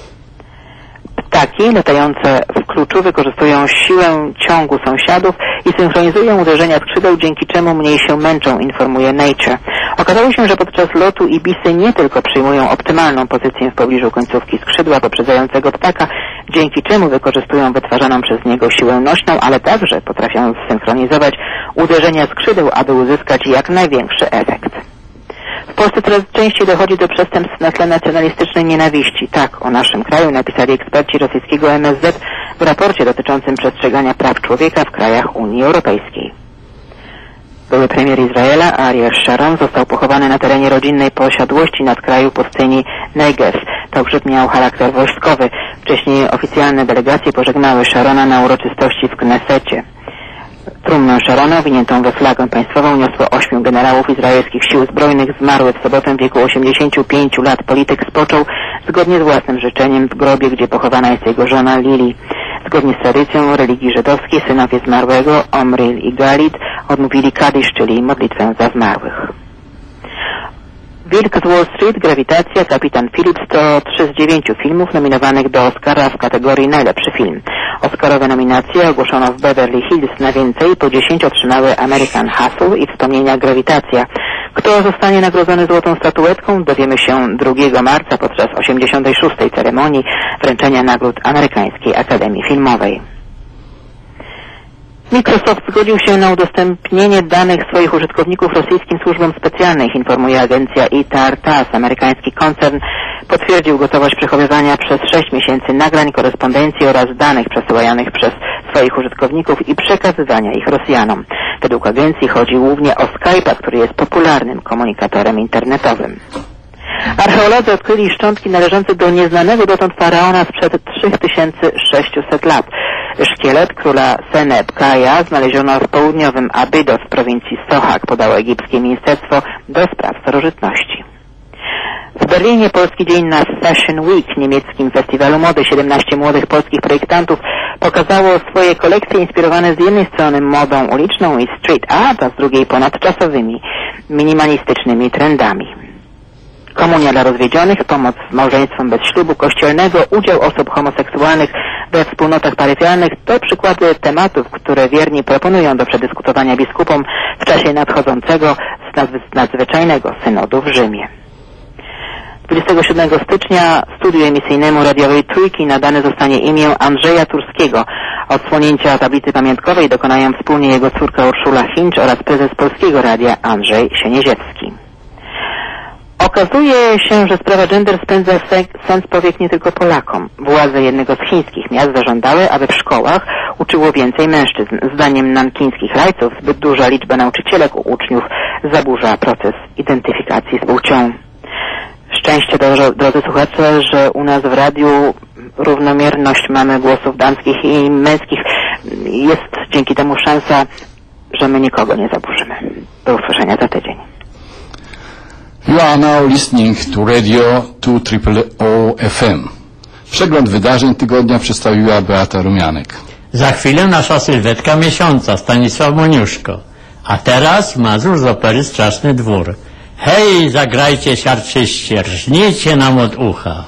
Ptaki latające w kluczu wykorzystują siłę ciągu sąsiadów i synchronizują uderzenia skrzydeł, dzięki czemu mniej się męczą, informuje Nature. Okazało się, że podczas lotu ibisy nie tylko przyjmują optymalną pozycję w pobliżu końcówki skrzydła poprzedzającego ptaka, dzięki czemu wykorzystują wytwarzaną przez niego siłę nośną, ale także potrafią zsynchronizować uderzenia skrzydeł, aby uzyskać jak największy efekt. W Polsce coraz częściej dochodzi do przestępstw na tle nacjonalistycznej nienawiści. Tak o naszym kraju napisali eksperci rosyjskiego M S Z w raporcie dotyczącym przestrzegania praw człowieka w krajach Unii Europejskiej. Były premier Izraela Ariel Sharon został pochowany na terenie rodzinnej posiadłości nad kraju pustyni Negev. Pogrzeb miał charakter wojskowy. Wcześniej oficjalne delegacje pożegnały Sharona na uroczystości w Knesecie. Trumnę Sharona, winiętą we flagę państwową, niosło ośmiu generałów izraelskich sił zbrojnych. Zmarły w sobotę w wieku osiemdziesięciu pięciu lat polityk spoczął zgodnie z własnym życzeniem w grobie, gdzie pochowana jest jego żona Lili. Zgodnie z tradycją religii żydowskiej synowie zmarłego, Omril i Galit, odmówili kadisz, czyli modlitwę za zmarłych. Wilk z Wall Street, Grawitacja, Kapitan Phillips to trzy z dziewięciu filmów nominowanych do Oscara w kategorii najlepszy film. Oscarowe nominacje ogłoszono w Beverly Hills. Na więcej po dziesięć otrzymały American Hustle i Wspomnienia Grawitacja. Kto zostanie nagrodzony złotą statuetką, dowiemy się drugiego marca podczas osiemdziesiątej szóstej ceremonii wręczenia nagród Amerykańskiej Akademii Filmowej. Microsoft zgodził się na udostępnienie danych swoich użytkowników rosyjskim służbom specjalnym, informuje agencja I T A R T A S. Amerykański koncern potwierdził gotowość przechowywania przez sześć miesięcy nagrań, korespondencji oraz danych przesyłanych przez swoich użytkowników i przekazywania ich Rosjanom. Według agencji chodzi głównie o Skype'a, który jest popularnym komunikatorem internetowym. Archeolodzy odkryli szczątki należące do nieznanego dotąd faraona sprzed trzy tysiące sześciuset lat. Szkielet króla Senebkaja znaleziono w południowym Abydos w prowincji Sohag, podało egipskie Ministerstwo do Spraw Starożytności. W Berlinie Polski Dzień na Fashion Week, niemieckim festiwalu mody, siedemnastu młodych polskich projektantów pokazało swoje kolekcje inspirowane z jednej strony modą uliczną i street art, a z drugiej ponadczasowymi, minimalistycznymi trendami. Komunia dla rozwiedzionych, pomoc małżeństwom bez ślubu kościelnego, udział osób homoseksualnych we wspólnotach parafialnych to przykłady tematów, które wierni proponują do przedyskutowania biskupom w czasie nadchodzącego nadzwyczajnego synodu w Rzymie. dwudziestego siódmego stycznia studiu emisyjnemu radiowej Trójki nadane zostanie imię Andrzeja Turskiego. Odsłonięcia tablicy pamiątkowej dokonają wspólnie jego córka Urszula Hinch oraz prezes Polskiego Radia Andrzej Sienieziewski. Okazuje się, że sprawa gender spędza sens powiek nie tylko Polakom. Władze jednego z chińskich miast zażądały, aby w szkołach uczyło więcej mężczyzn. Zdaniem nankińskich rajców zbyt duża liczba nauczycielek u uczniów zaburza proces identyfikacji z płcią. Szczęście, drodzy, drodzy słuchacze, że u nas w radiu równomierność mamy głosów damskich i męskich. Jest dzięki temu szansa, że my nikogo nie zaburzymy. Do usłyszenia za tydzień. You are now listening to Radio two triple O F M. Przegląd wydarzeń tygodnia przedstawiła Beata Rumianek. Za chwilę nasza sylwetka miesiąca, Stanisław Moniuszko. A teraz Mazur z opery Straszny Dwór. Hej, zagrajcie siarczyście, rżnijcie nam od ucha.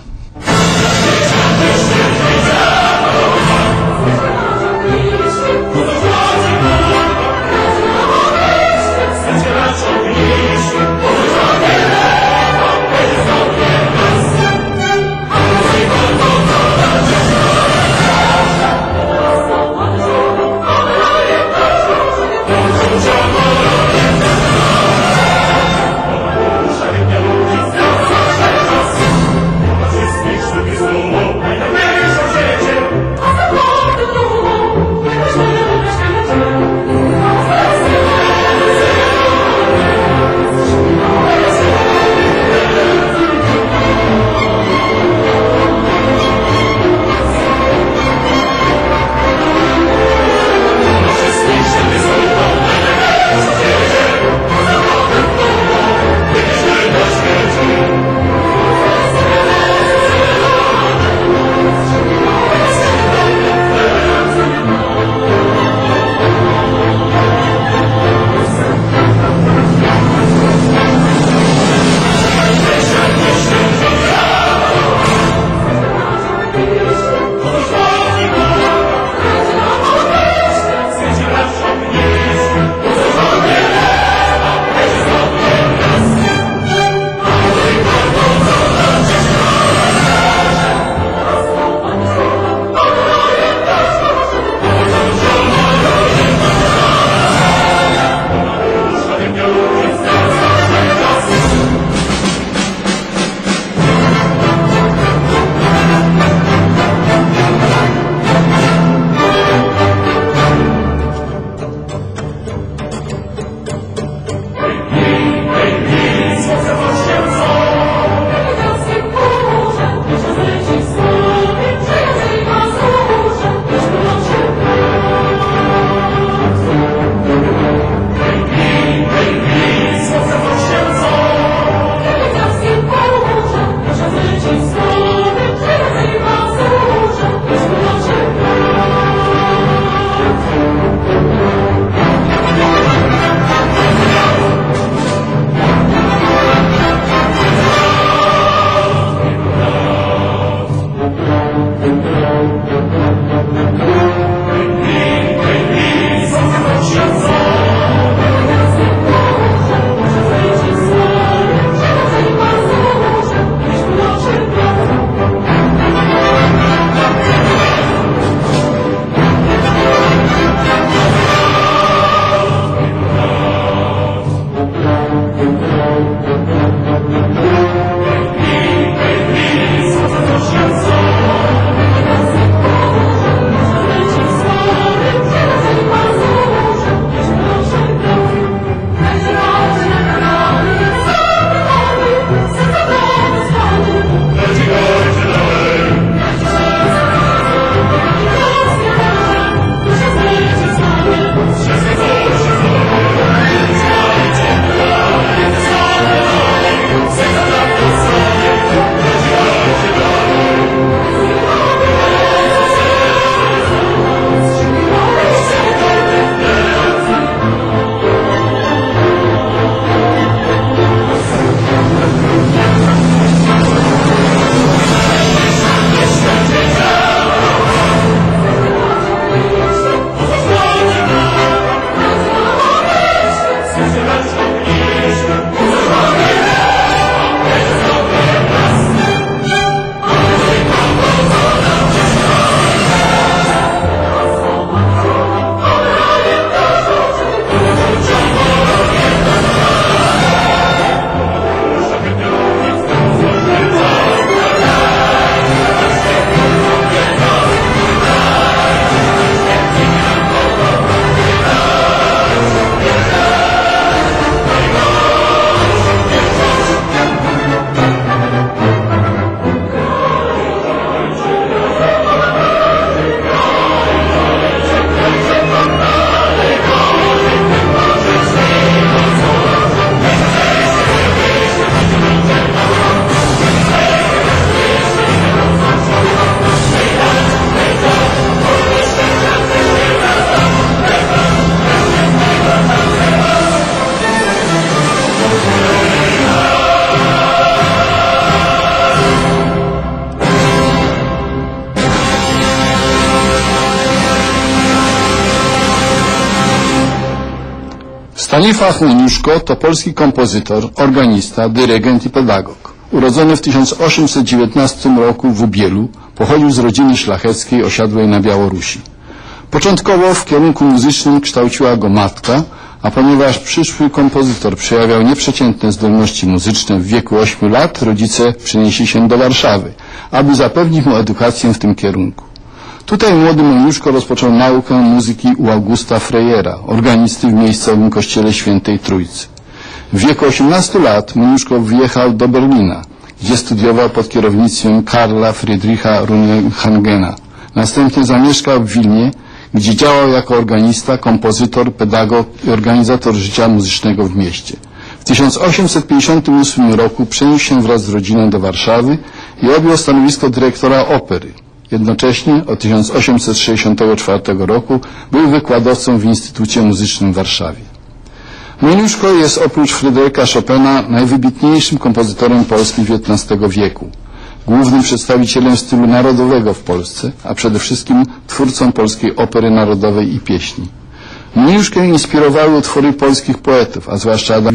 Stanisław Moniuszko to polski kompozytor, organista, dyrygent i pedagog. Urodzony w tysiąc osiemset dziewiętnastym roku w Ubielu, pochodził z rodziny szlacheckiej osiadłej na Białorusi. Początkowo w kierunku muzycznym kształciła go matka, a ponieważ przyszły kompozytor przejawiał nieprzeciętne zdolności muzyczne w wieku ośmiu lat, rodzice przenieśli się do Warszawy, aby zapewnić mu edukację w tym kierunku. Tutaj młody Moniuszko rozpoczął naukę muzyki u Augusta Frejera, organisty w miejscowym kościele Świętej Trójcy. W wieku osiemnastu lat Moniuszko wyjechał do Berlina, gdzie studiował pod kierownictwem Karla Friedricha Runehangena. Następnie zamieszkał w Wilnie, gdzie działał jako organista, kompozytor, pedagog i organizator życia muzycznego w mieście. W tysiąc osiemset pięćdziesiątym ósmym roku przeniósł się wraz z rodziną do Warszawy i objął stanowisko dyrektora opery. Jednocześnie od tysiąc osiemset sześćdziesiątego czwartego roku był wykładowcą w Instytucie Muzycznym w Warszawie. Moniuszko jest oprócz Fryderyka Chopina najwybitniejszym kompozytorem Polski dziewiętnastego wieku, głównym przedstawicielem stylu narodowego w Polsce, a przede wszystkim twórcą polskiej opery narodowej i pieśni. Moniuszkę inspirowały utwory polskich poetów, a zwłaszcza Adama.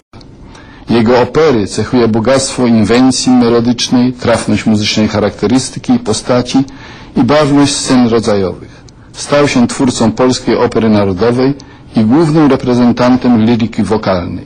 Jego opery cechuje bogactwo inwencji melodycznej, trafność muzycznej charakterystyki i postaci i barwność scen rodzajowych. Stał się twórcą polskiej opery narodowej i głównym reprezentantem liryki wokalnej.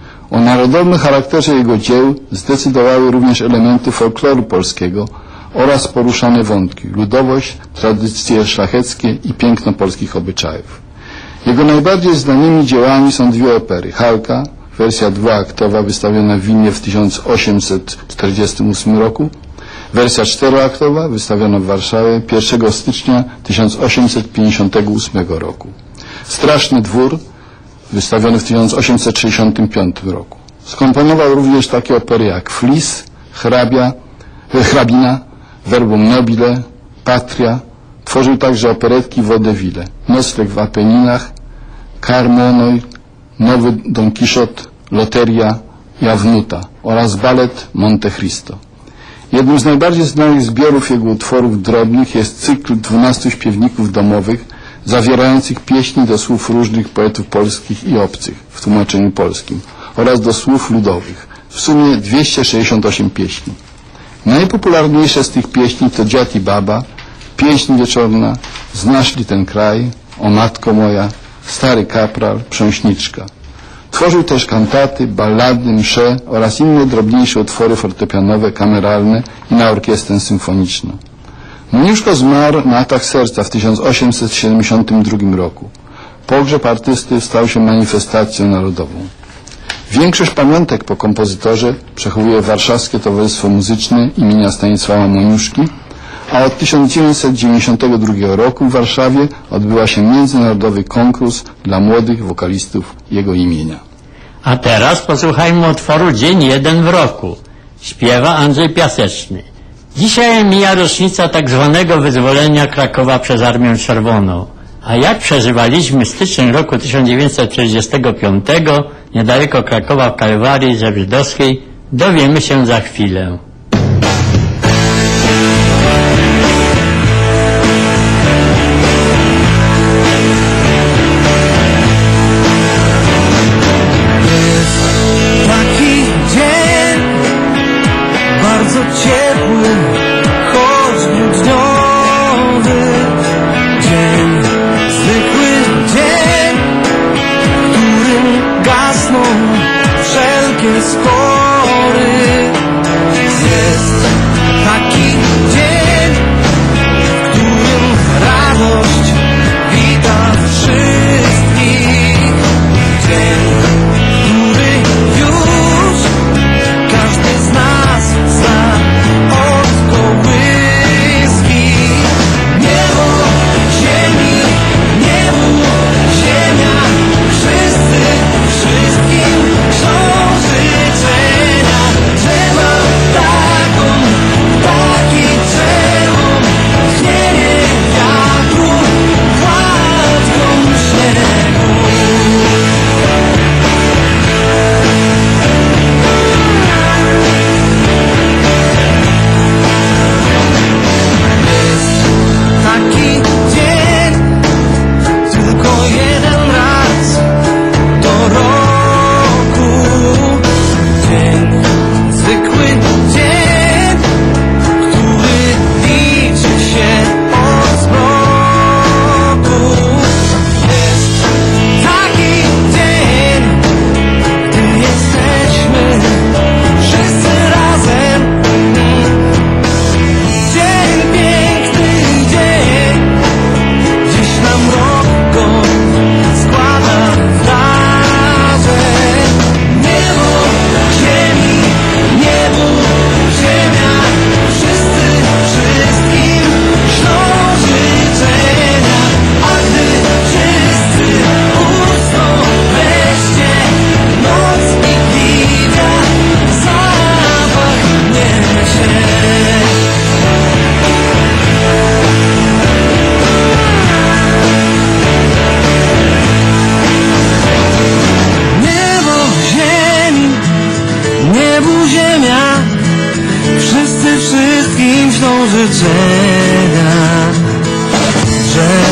O narodowym charakterze jego dzieł zdecydowały również elementy folkloru polskiego oraz poruszane wątki, ludowość, tradycje szlacheckie i piękno polskich obyczajów. Jego najbardziej znanymi dziełami są dwie opery. Halka, wersja dwuaktowa wystawiona w Wilnie w tysiąc osiemset czterdziestym ósmym roku, wersja czteroaktowa wystawiona w Warszawie pierwszego stycznia tysiąc osiemset pięćdziesiątego ósmego roku. Straszny dwór wystawiony w tysiąc osiemset sześćdziesiątym piątym roku. Skomponował również takie opery jak Flis, Hrabia, Hrabina, Verbum Nobile, Patria. Tworzył także operetki Vaudeville, Nocleg w Apeninach, Carmonoj, Nowy Don Quixote, Loteria i Avnuta oraz balet Monte Cristo. Jednym z najbardziej znanych zbiorów jego utworów drobnych jest cykl dwunastu śpiewników domowych zawierających pieśni do słów różnych poetów polskich i obcych w tłumaczeniu polskim oraz do słów ludowych. W sumie dwieście sześćdziesiąt osiem pieśni. Najpopularniejsze z tych pieśni to Dziad i Baba, Pieśń Wieczorna, Znasz li ten kraj, O matko moja, Stary kapral, Prząśniczka. Tworzył też kantaty, ballady, msze oraz inne drobniejsze utwory fortepianowe, kameralne i na orkiestrę symfoniczną. Moniuszko zmarł na atak serca w tysiąc osiemset siedemdziesiątym drugim roku. Pogrzeb artysty stał się manifestacją narodową. Większość pamiątek po kompozytorze przechowuje Warszawskie Towarzystwo Muzyczne imienia Stanisława Moniuszki, a od tysiąc dziewięćset dziewięćdziesiątego drugiego roku w Warszawie odbywa się międzynarodowy konkurs dla młodych wokalistów jego imienia. A teraz posłuchajmy utworu Dzień jeden w roku. Śpiewa Andrzej Piaseczny. Dzisiaj mija rocznica tak zwanego wyzwolenia Krakowa przez Armię Czerwoną. A jak przeżywaliśmy styczeń roku tysiąc dziewięćset sześćdziestego piątego niedaleko Krakowa w Kalwarii Żydowskiej, dowiemy się za chwilę. Taki dzień, bardzo ciepły, choćby dniowy dzień, zwykły dzień, w którym gasną wszelkie spory.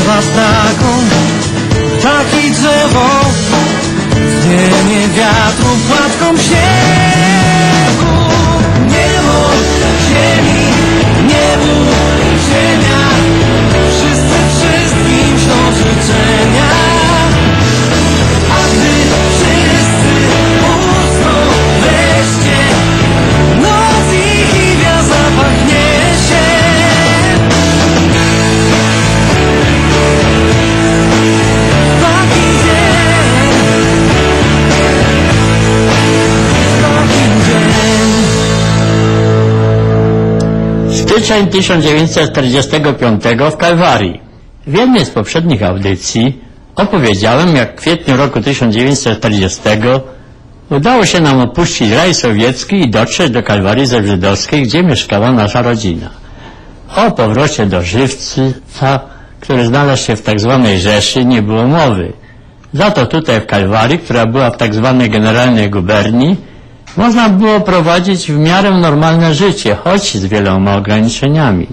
śpiewa ptaką, ptaki drzewo, zdjemie wiatru płatką śniegu. Niebo, ziemi, niebu, ziemia, wszyscy wszystkim ślą życzenia. A gdy wszyscy usną wreszcie, noc i chwila zapachnie się. Taki dzień, taki dzień. Styczeń tysiąc dziewięćset czterdziestego piątego w Kalwarii. W jednej z poprzednich audycji opowiedziałem, jak w kwietniu roku tysiąc dziewięćset czterdziestego udało się nam opuścić raj sowiecki i dotrzeć do Kalwarii Zebrzydowskiej, gdzie mieszkała nasza rodzina. O powrocie do Żywca, który znalazł się w tak zwanej Rzeszy, nie było mowy. Za to tutaj w Kalwarii, która była w tak zwanej generalnej guberni, można było prowadzić w miarę normalne życie, choć z wieloma ograniczeniami.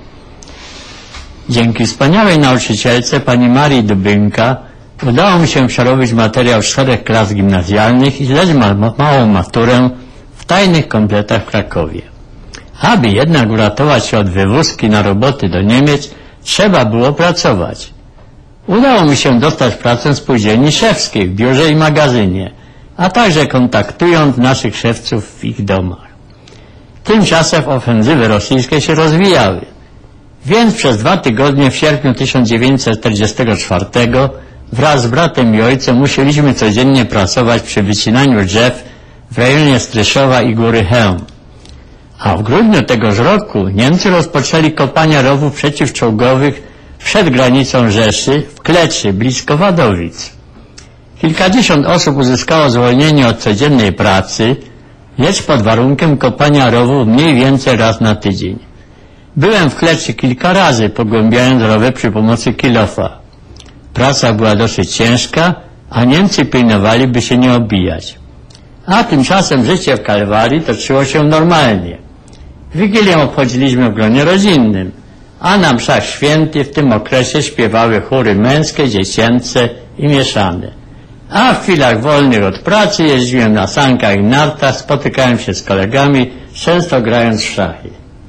Dzięki wspaniałej nauczycielce pani Marii Dubynka udało mi się przerobić materiał czterech klas gimnazjalnych i zdać ma małą maturę w tajnych kompletach w Krakowie. Aby jednak uratować się od wywózki na roboty do Niemiec, trzeba było pracować. Udało mi się dostać pracę w spółdzielni szewskiej w biurze i magazynie, a także kontaktując naszych szewców w ich domach. Tymczasem ofensywy rosyjskie się rozwijały, więc przez dwa tygodnie w sierpniu tysiąc dziewięćset czterdziestego czwartego wraz z bratem i ojcem musieliśmy codziennie pracować przy wycinaniu drzew w rejonie Stryszowa i Góry Chełm. A w grudniu tegoż roku Niemcy rozpoczęli kopania rowów przeciwczołgowych przed granicą Rzeszy w Kleczy, blisko Wadowic. Kilkadziesiąt osób uzyskało zwolnienie od codziennej pracy, lecz pod warunkiem kopania rowów mniej więcej raz na tydzień. Byłem w Kleczy kilka razy, pogłębiając rowy przy pomocy kilofa. Praca była dosyć ciężka, a Niemcy pilnowali, by się nie obijać. A tymczasem życie w Kalwarii toczyło się normalnie. Wigilię obchodziliśmy w gronie rodzinnym, a na mszach świętych w tym okresie śpiewały chóry męskie, dziecięce i mieszane. A w chwilach wolnych od pracy jeździłem na sankach i nartach, spotykałem się z kolegami, często grając w szachy.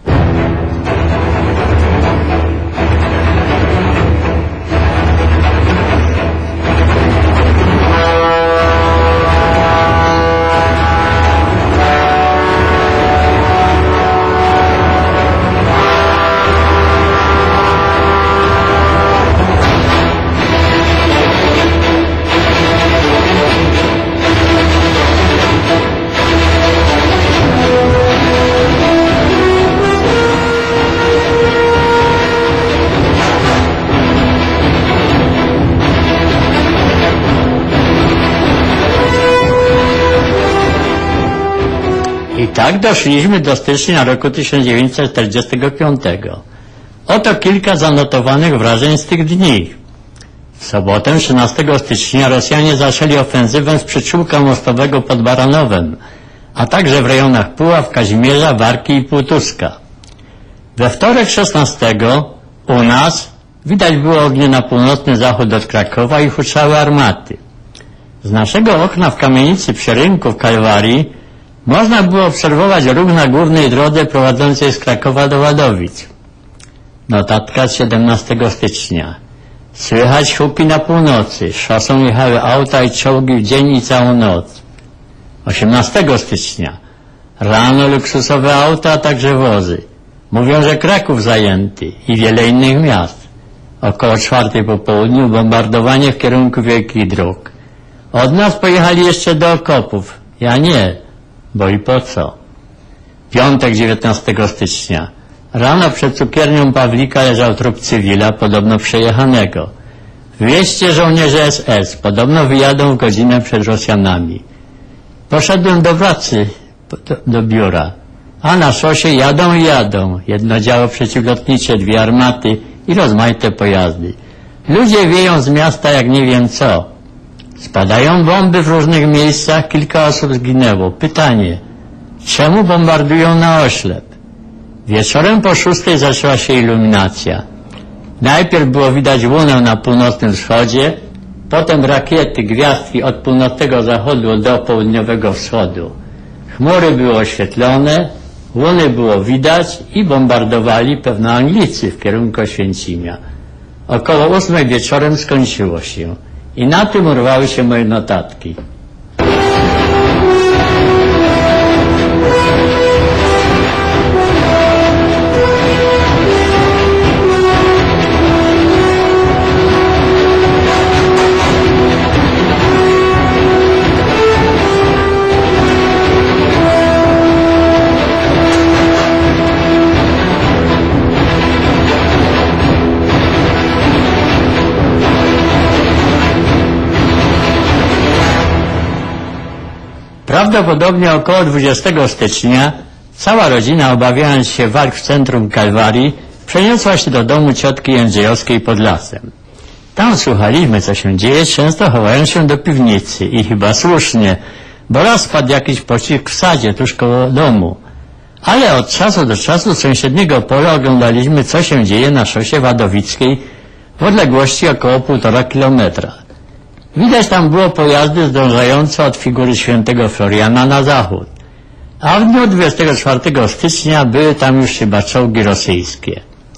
I tak doszliśmy do stycznia roku tysiąc dziewięćset czterdziestego piątego. Oto kilka zanotowanych wrażeń z tych dni. W sobotę trzynastego stycznia Rosjanie zaczęli ofensywę z przyczółka mostowego pod Baranowem, a także w rejonach Puław, Kazimierza, Warki i Półtuska. We wtorek szesnastego u nas widać było ognie na północny zachód od Krakowa i huczały armaty. Z naszego okna w kamienicy przy rynku w Kalwarii można było obserwować ruch na głównej drodze prowadzącej z Krakowa do Wadowic. Notatka z siedemnastego stycznia. Słychać huki na północy. Szosą jechały auta i czołgi w dzień i całą noc. osiemnastego stycznia. Rano luksusowe auta, a także wozy. Mówią, że Kraków zajęty i wiele innych miast. Około czwartej po południu bombardowanie w kierunku wielkich dróg. Od nas pojechali jeszcze do okopów. Ja nie, bo i po co. Piątek dziewiętnastego stycznia. Rano przed cukiernią Pawlika leżał trup cywila, podobno przejechanego. W mieście żołnierze S S, podobno wyjadą w godzinę przed Rosjanami. Poszedłem do pracy, do, do biura, a na szosie jadą i jadą. Jedno działo przeciwlotnicze, dwie armaty i rozmaite pojazdy. Ludzie wieją z miasta jak nie wiem co. Spadają bomby w różnych miejscach, kilka osób zginęło. Pytanie, czemu bombardują na oślep? Wieczorem po szóstej zaczęła się iluminacja. Najpierw było widać łunę na północnym wschodzie, potem rakiety, gwiazdki od północnego zachodu do południowego wschodu. Chmury były oświetlone, łuny było widać i bombardowali pewno Anglicy w kierunku Oświęcimia. Około ósmej wieczorem skończyło się i na tym urwały się moje notatki. Prawdopodobnie około dwudziestego stycznia cała rodzina, obawiając się walk w centrum Kalwarii, przeniosła się do domu ciotki Jędrzejowskiej pod lasem. Tam słuchaliśmy, co się dzieje, często chowając się do piwnicy i chyba słusznie, bo raz spadł jakiś pocisk w sadzie tuż koło domu. Ale od czasu do czasu z sąsiedniego pola oglądaliśmy, co się dzieje na szosie wadowickiej w odległości około półtora kilometra. Widać tam było pojazdy zdążające od figury świętego Floriana na zachód, a w dniu dwudziestego czwartego stycznia były tam już chyba czołgi rosyjskie.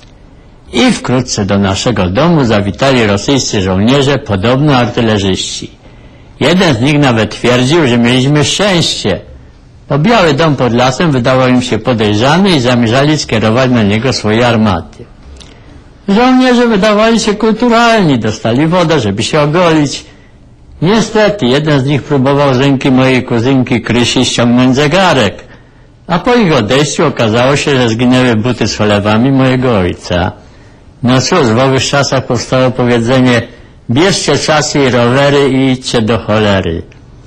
I wkrótce do naszego domu zawitali rosyjscy żołnierze, podobno artylerzyści. Jeden z nich nawet twierdził, że mieliśmy szczęście, bo Biały Dom pod lasem wydawał im się podejrzany i zamierzali skierować na niego swoje armaty. Żołnierze wydawali się kulturalni, dostali wodę, żeby się ogolić. Niestety, jeden z nich próbował z ręki mojej kuzynki Krysi ściągnąć zegarek, a po ich odejściu okazało się, że zginęły buty z cholewami mojego ojca. No cóż, w owych czasach powstało powiedzenie: bierzcie czasy i rowery i idźcie do cholery.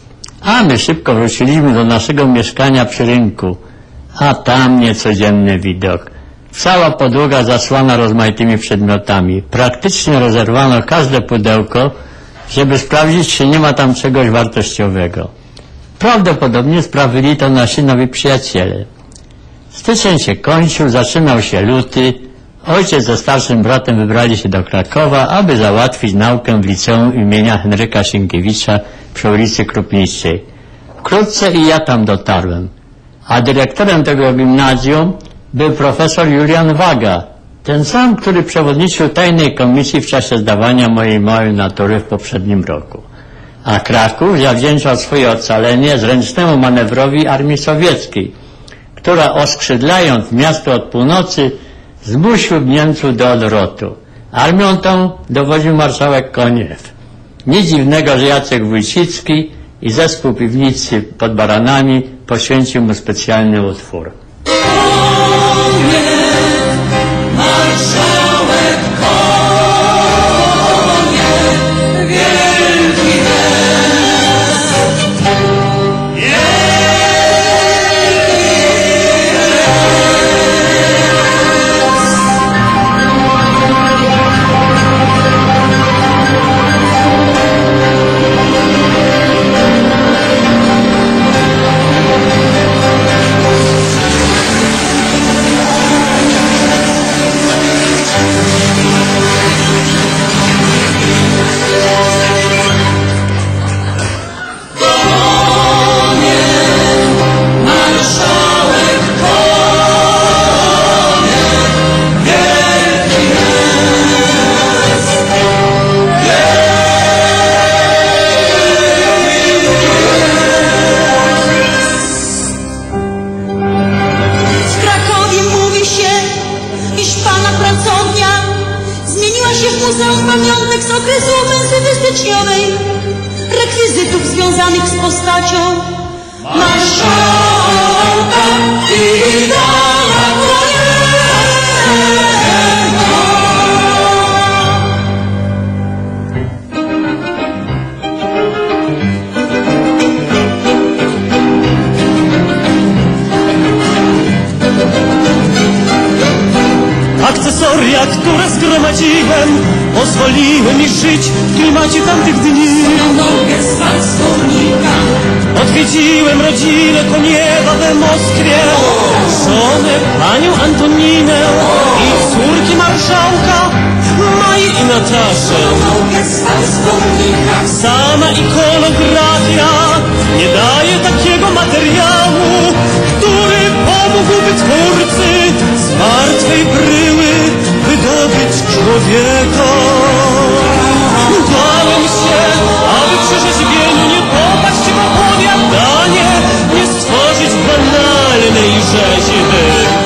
A my szybko wróciliśmy do naszego mieszkania przy rynku, a tam niecodzienny widok. Cała podłoga zasłana rozmaitymi przedmiotami. Praktycznie rozerwano każde pudełko, żeby sprawdzić, czy nie ma tam czegoś wartościowego. Prawdopodobnie sprawili to nasi nowi przyjaciele. Styczeń się kończył, zaczynał się luty. Ojciec ze starszym bratem wybrali się do Krakowa, aby załatwić naukę w liceum imienia Henryka Sienkiewicza przy ulicy Krupniczej. Wkrótce i ja tam dotarłem. A dyrektorem tego gimnazjum był profesor Julian Waga, ten sam, który przewodniczył tajnej komisji w czasie zdawania mojej małej natury w poprzednim roku. A Kraków zawdzięczał swoje ocalenie zręcznemu manewrowi armii sowieckiej, która oskrzydlając miasto od północy zmusił Niemców do odwrotu. Armią tą dowodził marszałek Koniew. Nic dziwnego, że Jacek Wójcicki i zespół piwnicy pod Baranami poświęcił mu specjalny utwór. Marszałek Koniew, wielki jest, Muzeum pamiątek z okresu ofensywy styczniowej, rekwizytów związanych z postacią marszałka Witala Akcesoria, które zgromadziłem, pozwoliły mi żyć w klimacie tamtych dni. Mogę spać z konika. Odwiedziłem rodzinę Koniewa we Moskwie, żonę panią Antoninę i córki marszałka Mai i Nataszę. Sama ikonografia nie daje takiego materiału, który pomógłby twórcy z martwej bryły wydobyć człowieka. Bałem się, aby przy rzeźbieniu nie popaść w opowiadanie, nie stworzyć banalnej rzeźby.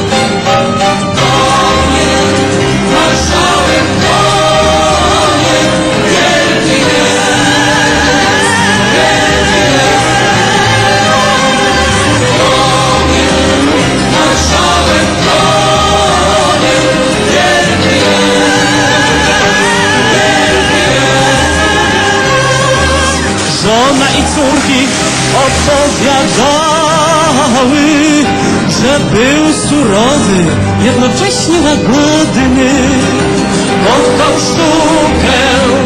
Marszałek konie, wielki jest, wielki jest. Konie, marszałek konie, wielki jest, wielki jest. Żona i córki opowiadały, że był surowy, jednocześnie łagodny. Kochał sztukę,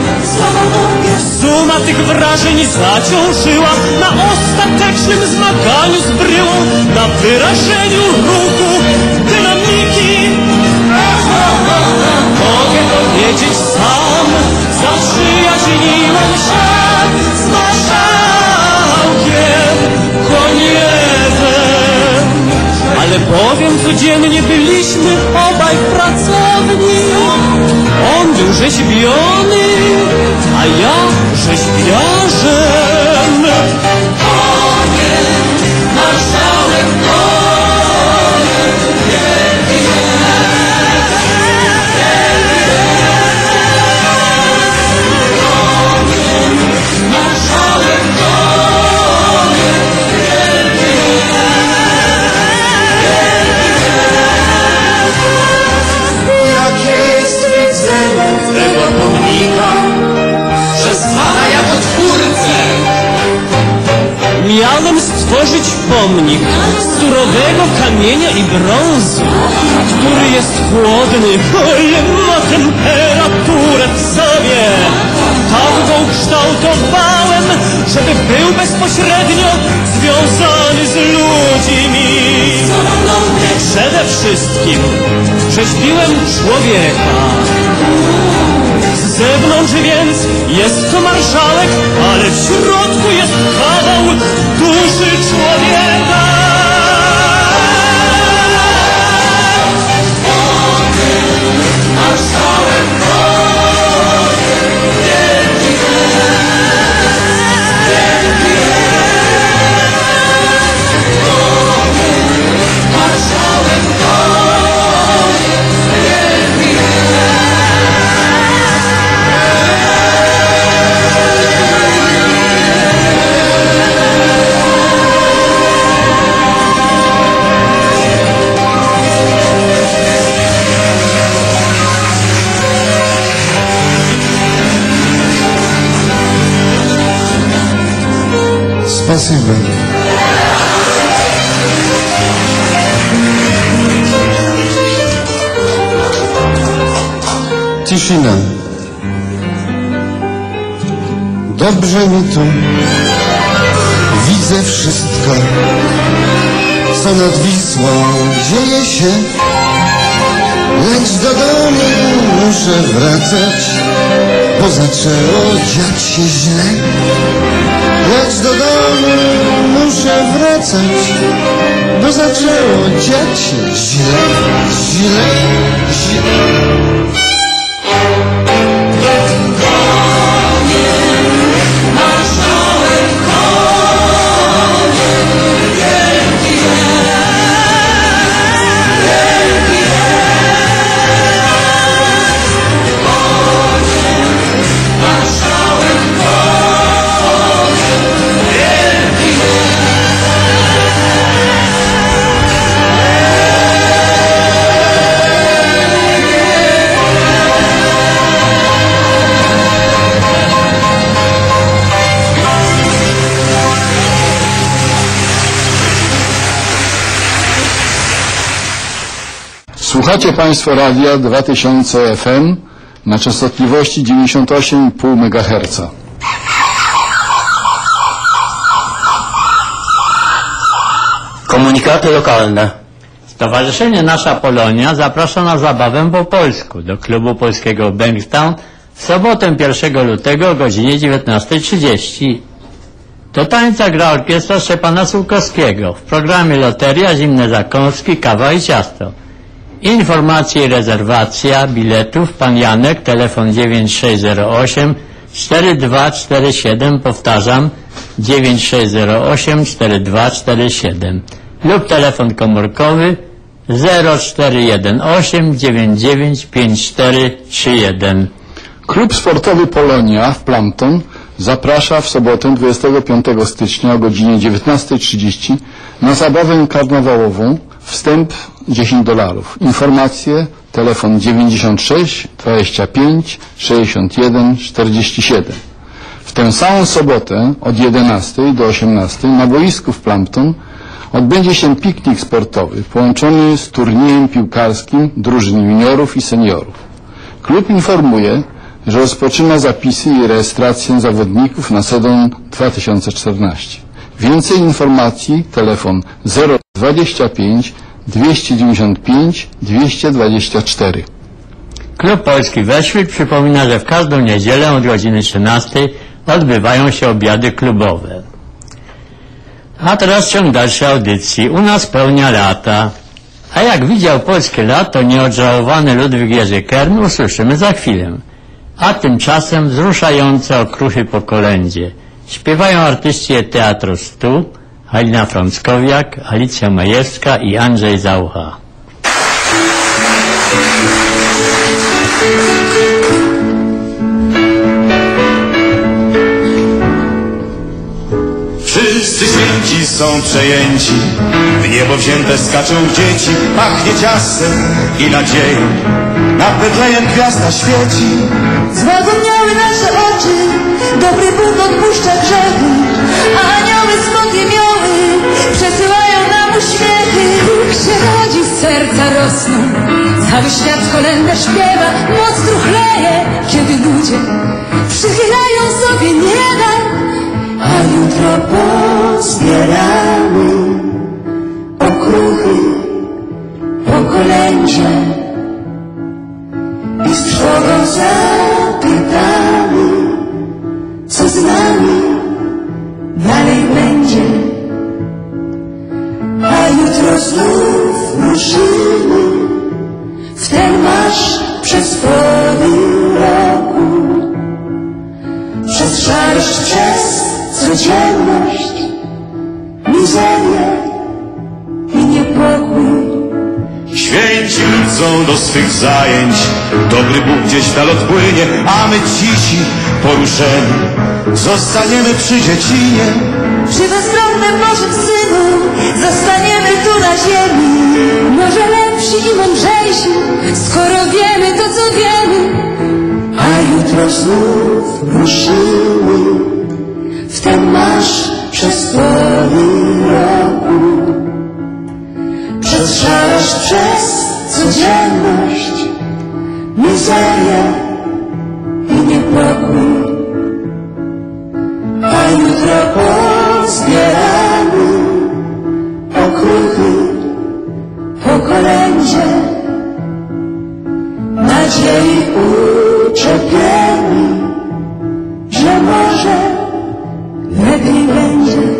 suma tych wrażeń zaciążyła na ostatecznym zmaganiu z bryłą, na wyrażeniu ruchu, dynamiki. Mogę powiedzieć sam, zaprzyjaźniłem się z marszałkiem Koniewem. Ale bowiem codziennie byliśmy obaj pracowni. On był rzeźbiony, a ja rzeźbiarzem. Konie, marszałek konie, wielki jest, wielki jest. Konie, marszałek konie, wielki tego pomnika przez Pana jako twórcę. Miałem stworzyć pomnik z surowego kamienia i brązu, który jest chłodny, ale ma temperaturę w sobie. Tak go ukształtowałem, żeby był bezpośrednio związany z ludźmi. Przede wszystkim rzeźbiłem człowieka. Z zewnątrz więc jest to marszałek, ale w środku jest kawał duszy człowieka. Marszałek konie, wielki jest, wielki jest. Konie, marszałek konie, wielki Спасибо. Ciszyna. Dobrze mi tu. Widzę wszystko, co nad Wisłą dzieje się. Lecz do domu muszę wracać, bo zaczęło dziać się źle. Lecz do domu muszę wracać, bo zaczęło dziać się źle, źle, źle. Konie, marszałek konie, wielki jest, wielki jest. Konie, marszałek konie, wielki Słuchacie Państwo radia dwa tysiące F M na częstotliwości dziewięćdziesiąt osiem i pół megaherca. Komunikaty lokalne. Stowarzyszenie Nasza Polonia zaprasza na zabawę po polsku do klubu polskiego Bankstown w sobotę pierwszego lutego o godzinie dziewiętnastej trzydzieści. Do tańca gra orkiestra Szczepana Sułkowskiego. W programie loteria, zimne zakąski, kawa i ciasto. Informacje i rezerwacja biletów pan Janek, telefon dziewięć sześć zero osiem cztery dwa cztery siedem, powtarzam dziewięć sześć zero osiem cztery dwa cztery siedem lub telefon komórkowy zero cztery jeden osiem dziewięć dziewięć pięć cztery trzy jeden. Klub sportowy Polonia w Plumpton zaprasza w sobotę dwudziestego piątego stycznia o godzinie dziewiętnastej trzydzieści na zabawę karnawałową. Wstęp dziesięć dolarów. Informacje telefon dziewięćdziesiąt sześć dwadzieścia pięć sześćdziesiąt jeden czterdzieści siedem. W tę samą sobotę od jedenastej do osiemnastej na boisku w Plumpton odbędzie się piknik sportowy połączony z turniejem piłkarskim drużyn juniorów i seniorów. Klub informuje, że rozpoczyna zapisy i rejestrację zawodników na sezon dwa tysiące czternasty. Więcej informacji telefon zero dwadzieścia pięć dwieście dziewięćdziesiąt pięć dwieście dwadzieścia cztery. Klub Polski Weszwik przypomina, że w każdą niedzielę od godziny trzynastej odbywają się obiady klubowe. A teraz ciąg dalszy audycji. U nas pełnia lata. A jak widział polskie lato nieodżałowany Ludwik Jerzy Kern, usłyszymy za chwilę. A tymczasem wzruszające okruchy po kolędzie. Śpiewają artyści Teatru Stu, Halina Frąckowiak, Alicja Majewska i Andrzej Zaucha. Wszyscy święci są przejęci, w niebo wzięte skaczą dzieci, pachnie ciastem i nadzieją, na Betlejem gwiazda świeci. Zwodniały nasze oczy, dobry Bóg odpuszcza grzechy, a anioły swąd mioły przesyłają nam uśmiechy. Bóg się rodzi, serca rosną, cały świat kolędę śpiewa, moc truchleje, kiedy ludzie przychylają sobie nieba. A jutro pozbieramy okruchy po kolędzie i z trwogą zapytamy, co z nami dalej będzie. A jutro znów ruszymy w ten marsz przez pory roku, przez szarość, przez codzienność, mizerię i niepokój. Święci ludzą do swych zajęć, dobry Bóg gdzieś w dal odpłynie, a my cisi, poruszeni, zostaniemy przy dziecinie. Przy bezbronnym Bożym Synu zostaniemy tu na ziemi. Może lepsi i mądrzejsi, skoro wiemy to, co wiemy. A jutro znów ruszymy w ten marsz przez pory roku, Przez szarość, przez codzienność, mizerię i niepokój. A jutro pozbieramy okruchy po kolędzie, nadziei uczepieni, że może lepiej będzie.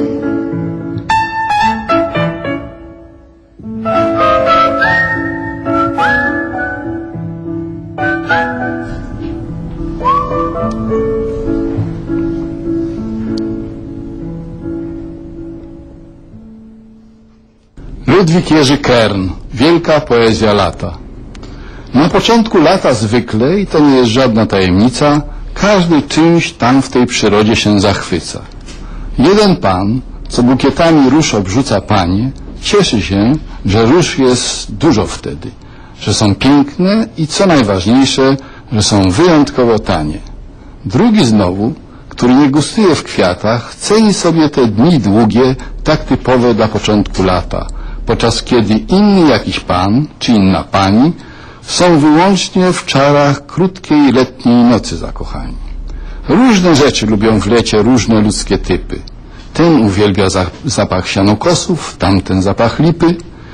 Ludwik Jerzy Kern. Wielka poezja lata. Na początku lata zwykle, i to nie jest żadna tajemnica, każdy czymś tam w tej przyrodzie się zachwyca. Jeden pan, co bukietami róż obrzuca panie, cieszy się, że róż jest dużo wtedy, że są piękne i co najważniejsze, że są wyjątkowo tanie. Drugi znowu, który nie gustuje w kwiatach, ceni sobie te dni długie, tak typowe dla początku lata, podczas kiedy inny jakiś pan czy inna pani są wyłącznie w czarach krótkiej letniej nocy zakochani. Różne rzeczy lubią w lecie różne ludzkie typy. Ten uwielbia zapach sianokosów, tamten zapach lipy.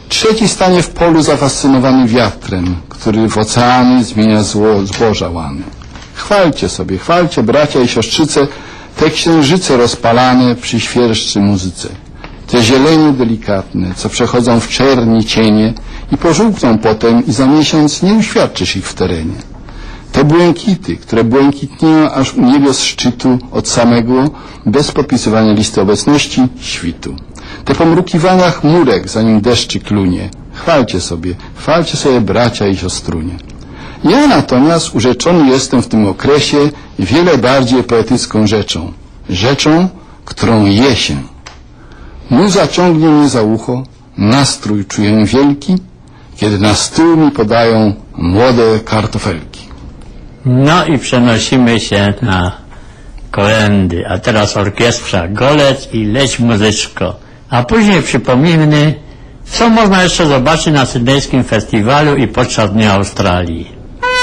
Trzeci stanie w polu zafascynowany wiatrem, który w oceany zmienia zło, zboża łany. Chwalcie sobie, chwalcie bracia i siostrzyce te księżyce rozpalane przy świerszczy muzyce. Te zielenie delikatne, co przechodzą w czerni cienie i pożółkną potem i za miesiąc nie uświadczysz ich w terenie. Te błękity, które błękitnieją aż u niebios szczytu od samego, bez podpisywania listy obecności, świtu. Te pomrukiwania chmurek, zanim deszczyk klunie. Chwalcie sobie, chwalcie sobie bracia i siostrunie. Ja natomiast urzeczony jestem w tym okresie wiele bardziej poetycką rzeczą. Rzeczą, którą je się. Muza ciągnie mnie za ucho, nastrój czuję wielki, kiedy na stół mi podają młode kartofelki. No i przenosimy się na kolędy, a teraz orkiestra Golec i Leć Muzyczko. A później przypomnimy, co można jeszcze zobaczyć na sydnejskim festiwalu i podczas Dnia Australii.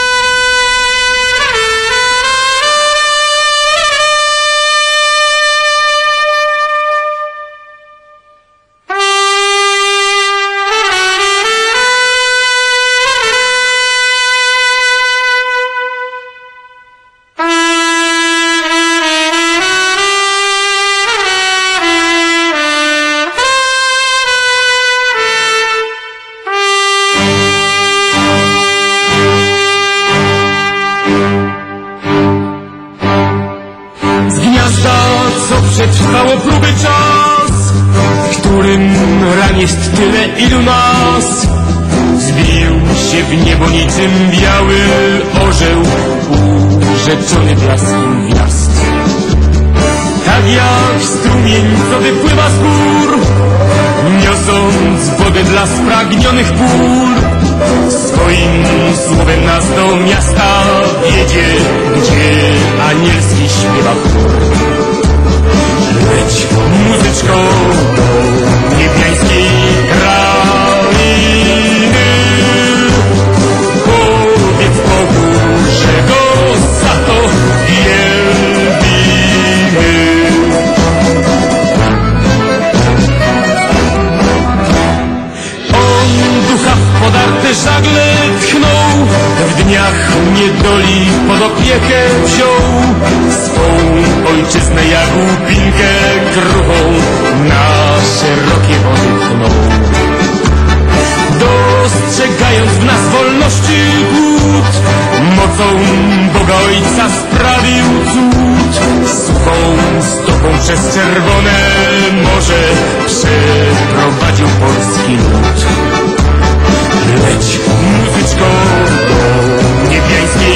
Przetrwało próby czas, w którym ran jest tyle, ilu nas. Zbił się w niebo niczym biały orzeł, urzeczony blaskiem gwiazd. Tak jak strumień, co wypływa z gór, niosąc wodę dla spragnionych pól. Swoim słowem nas do miasta wiedzie, gdzie anielski śpiewa chór. Leć muzyczko do niebiańskiej krainy, powiedz Bogu, że go za to wielbimy. On ducha w podarte żagle tchnął, w dniach niedoli pod opiekę wziął swą ojczyznę jak łupinkę kruchą na szerokie wody tchnął. Dostrzegając w nas wolności głód, mocą Boga Ojca sprawił cud. Suchą stopą przez czerwone morze przeprowadził polski lud. Leć muzyczko do niebiańskiej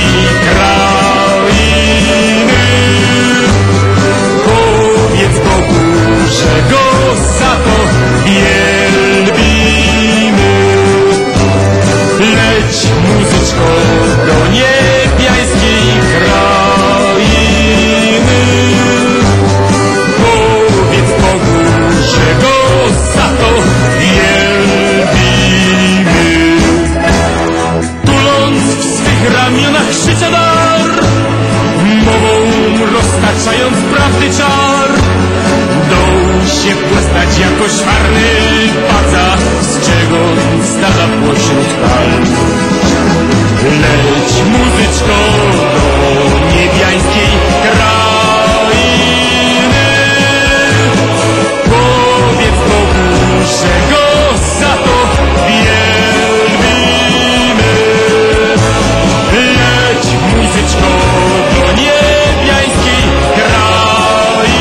krainy, powiedz Bogu, że go za to wielbimy. Leć muzyczko do niebiańskiej krainy, powiedz Bogu, że go za to wielbimy. Tuląc w swych ramionach życia dar, mową roztaczając prawdy czar, dął się postać jako szwarny paca, strzegąc stada pośród fal. Leć muzyczko do niebiańskiej krainy, powiedz Bogu, że go za to wielbimy. Leć muzyczko do niebiańskiej krainy,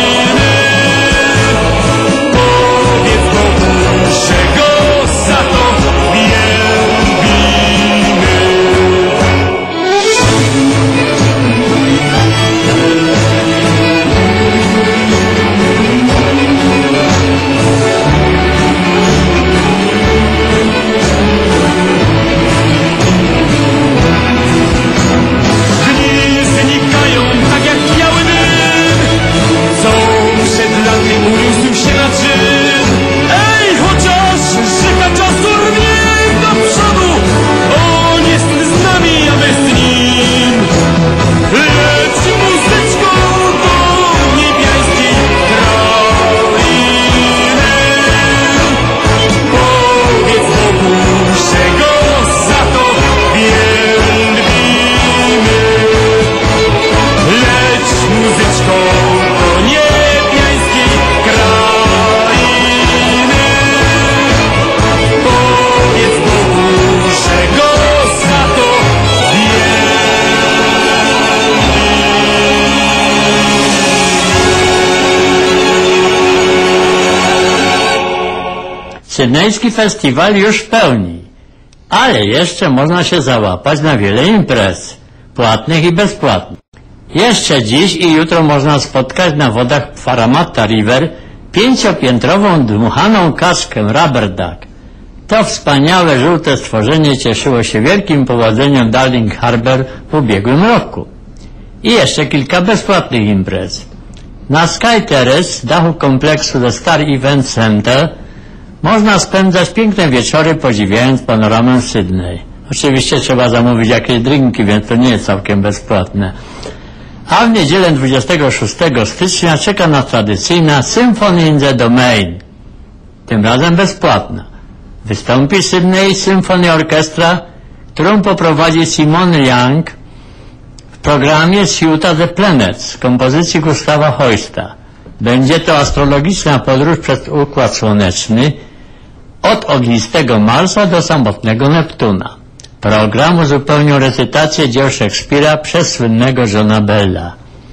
powiedz Bogu, że go za to wielbimy. Sydnejski festiwal już w pełni, ale jeszcze można się załapać na wiele imprez, płatnych i bezpłatnych. Jeszcze dziś i jutro można spotkać na wodach Parramatta River pięciopiętrową dmuchaną kaczkę Rubber Duck. To wspaniałe żółte stworzenie cieszyło się wielkim powodzeniem Darling Harbour w ubiegłym roku. I jeszcze kilka bezpłatnych imprez. Na Sky Terrace, dachu kompleksu The Star Event Center, można spędzać piękne wieczory, podziwiając panoramę Sydney. Oczywiście trzeba zamówić jakieś drinki, więc to nie jest całkiem bezpłatne. A w niedzielę dwudziestego szóstego stycznia czeka nas tradycyjna Symphony in the Domain, tym razem bezpłatna. Wystąpi Sydney Symphony Orchestra, którą poprowadzi Simon Young w programie Suite the Planets z kompozycji Gustawa Hoysta. Będzie to astrologiczna podróż przez Układ Słoneczny od ognistego Marsa do samotnego Neptuna. Program uzupełnią recytację dzieł Szekspira przez słynnego Johna Bella.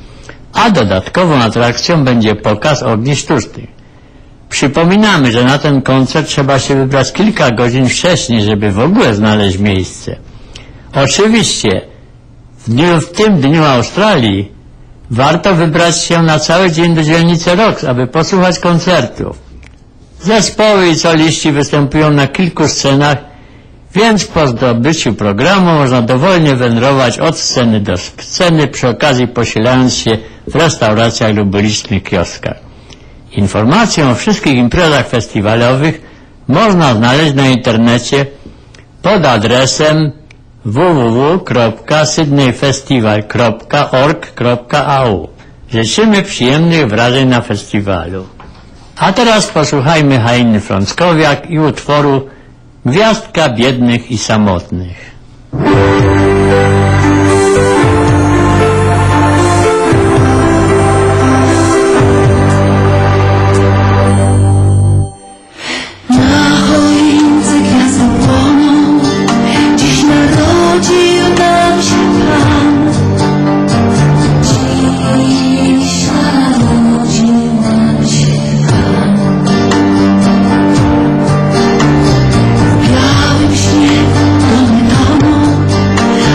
A dodatkową atrakcją będzie pokaz ognisk sztucznych. Przypominamy, że na ten koncert trzeba się wybrać kilka godzin wcześniej, żeby w ogóle znaleźć miejsce. Oczywiście w, dniu, w tym dniu Australii warto wybrać się na cały dzień do dzielnicy Rocks, aby posłuchać koncertów. Zespoły i soliści występują na kilku scenach, więc po zdobyciu programu można dowolnie wędrować od sceny do sceny, przy okazji posilając się w restauracjach lub licznych kioskach. Informacje o wszystkich imprezach festiwalowych można znaleźć na internecie pod adresem w w w kropka sydneyfestival kropka org kropka a u. Życzymy przyjemnych wrażeń na festiwalu. A teraz posłuchajmy Haliny Frąckowiak i utworu Gwiazdka biednych i samotnych. Na choince gwiazdy płoną, dziś narodził nam się Pan. Dziś narodził nam się Pan. W białym śniegu domy toną,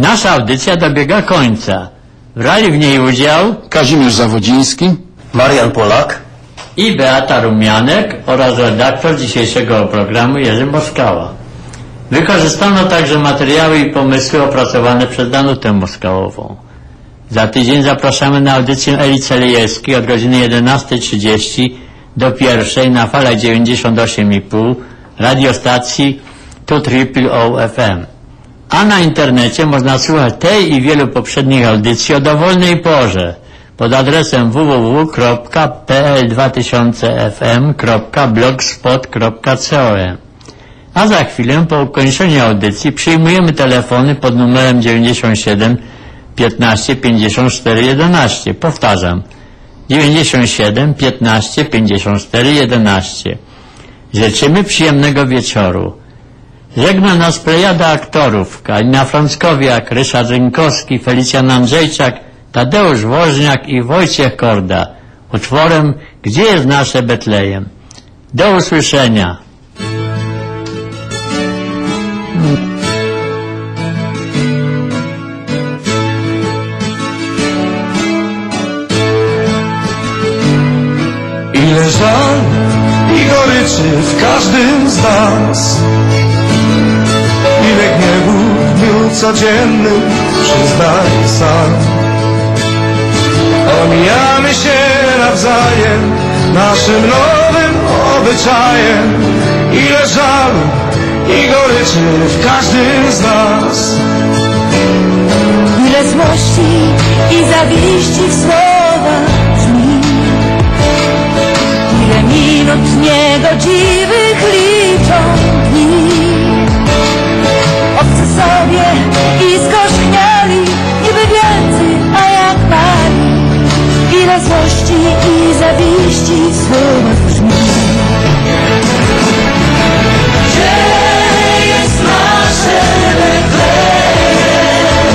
Nasza audycja dobiega końca. Brali w niej udział Kazimierz Zawodziński, Marian Polak i Beata Rumianek oraz redaktor dzisiejszego programu Jerzy Moskała. Wykorzystano także materiały i pomysły opracowane przez Danutę Moskałową. Za tydzień zapraszamy na audycję Eli Celejewskiej od godziny jedenastej trzydzieści do pierwszej na falach dziewięćdziesiąt osiem i pół radiostacji dwa zero zero F M. A na internecie można słuchać tej i wielu poprzednich audycji o dowolnej porze pod adresem w w w kropka p l dwa tysiące f m kropka blogspot kropka com. A za chwilę po ukończeniu audycji przyjmujemy telefony pod numerem dziewięćdziesiąt siedem piętnaście pięćdziesiąt cztery jedenaście. Powtarzam, dziewięćdziesiąt siedem piętnaście pięćdziesiąt cztery jedenaście. Życzymy przyjemnego wieczoru. Żegna nas plejada aktorów: Kalina Frąckowiak, Ryszard Rynkowski, Felicjan Andrzejczak, Tadeusz Woźniak i Wojciech Korda utworem Gdzie jest nasze Betlejem. Do usłyszenia. Ile żal i goryczy w każdym z nas, ile gniewu w dniu codziennym, przyznaj sam. Omijamy się nawzajem naszym nowym obyczajem. Ile żalu i goryczy w każdym z nas, Ile złości i zawiści w słowach brzmi, ile minut niegodziwych liczą dni. Obcy sobie i skorzchniali, niby wielcy, a jak mali. Ile złości i zawiści w słowach brzmi. Gdzie jest nasze Betlejem?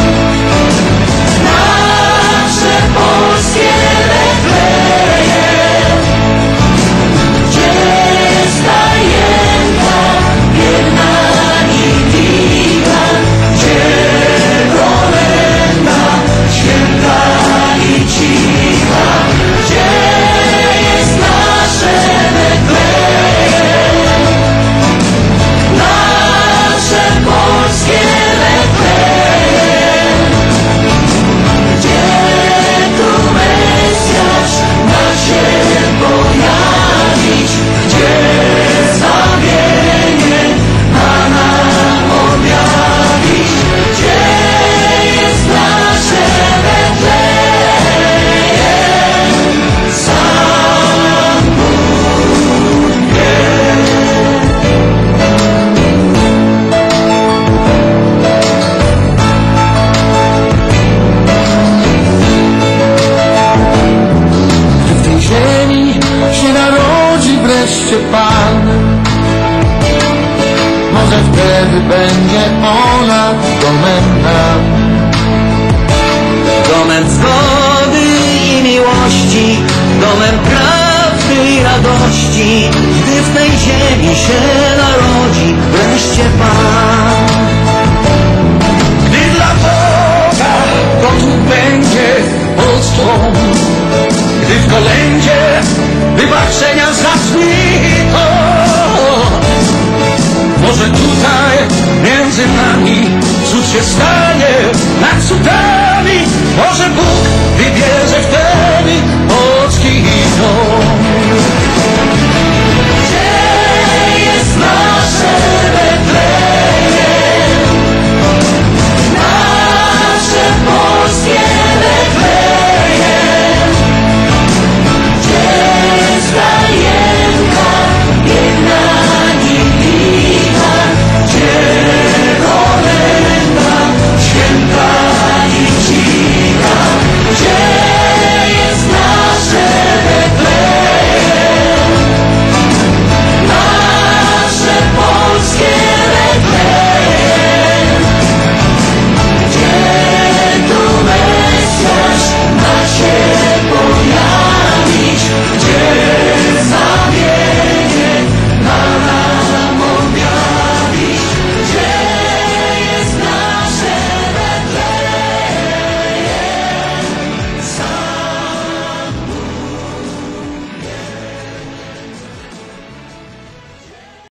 Nasze polskie Betlejem. Gdzie jest tajemna, biedna i picha? Gdzie kolęda, święta i cicha? Gdzie jest nasze Betlejem? Nasze polskie Betlejem. Gdzie tu Mesjasz ma się pojawić? Gdzie zbawienie ma nam objawić? Gdzie jest nasze Betlejem? Sam Bóg wie. Gdy w tej ziemi się narodzi wreszcie Pan, może wtedy będzie ona domem nam. Domem zgody i miłości, domem prawdy i radości, gdy w tej ziemi się narodzi wreszcie Pan. Gdy dla Boga gotów będzie polstwą, gdy w kolędzie wybaczenia zasłnie to, może tutaj między nami cud się stanie nad cudami. Może Bóg wybierze wtedy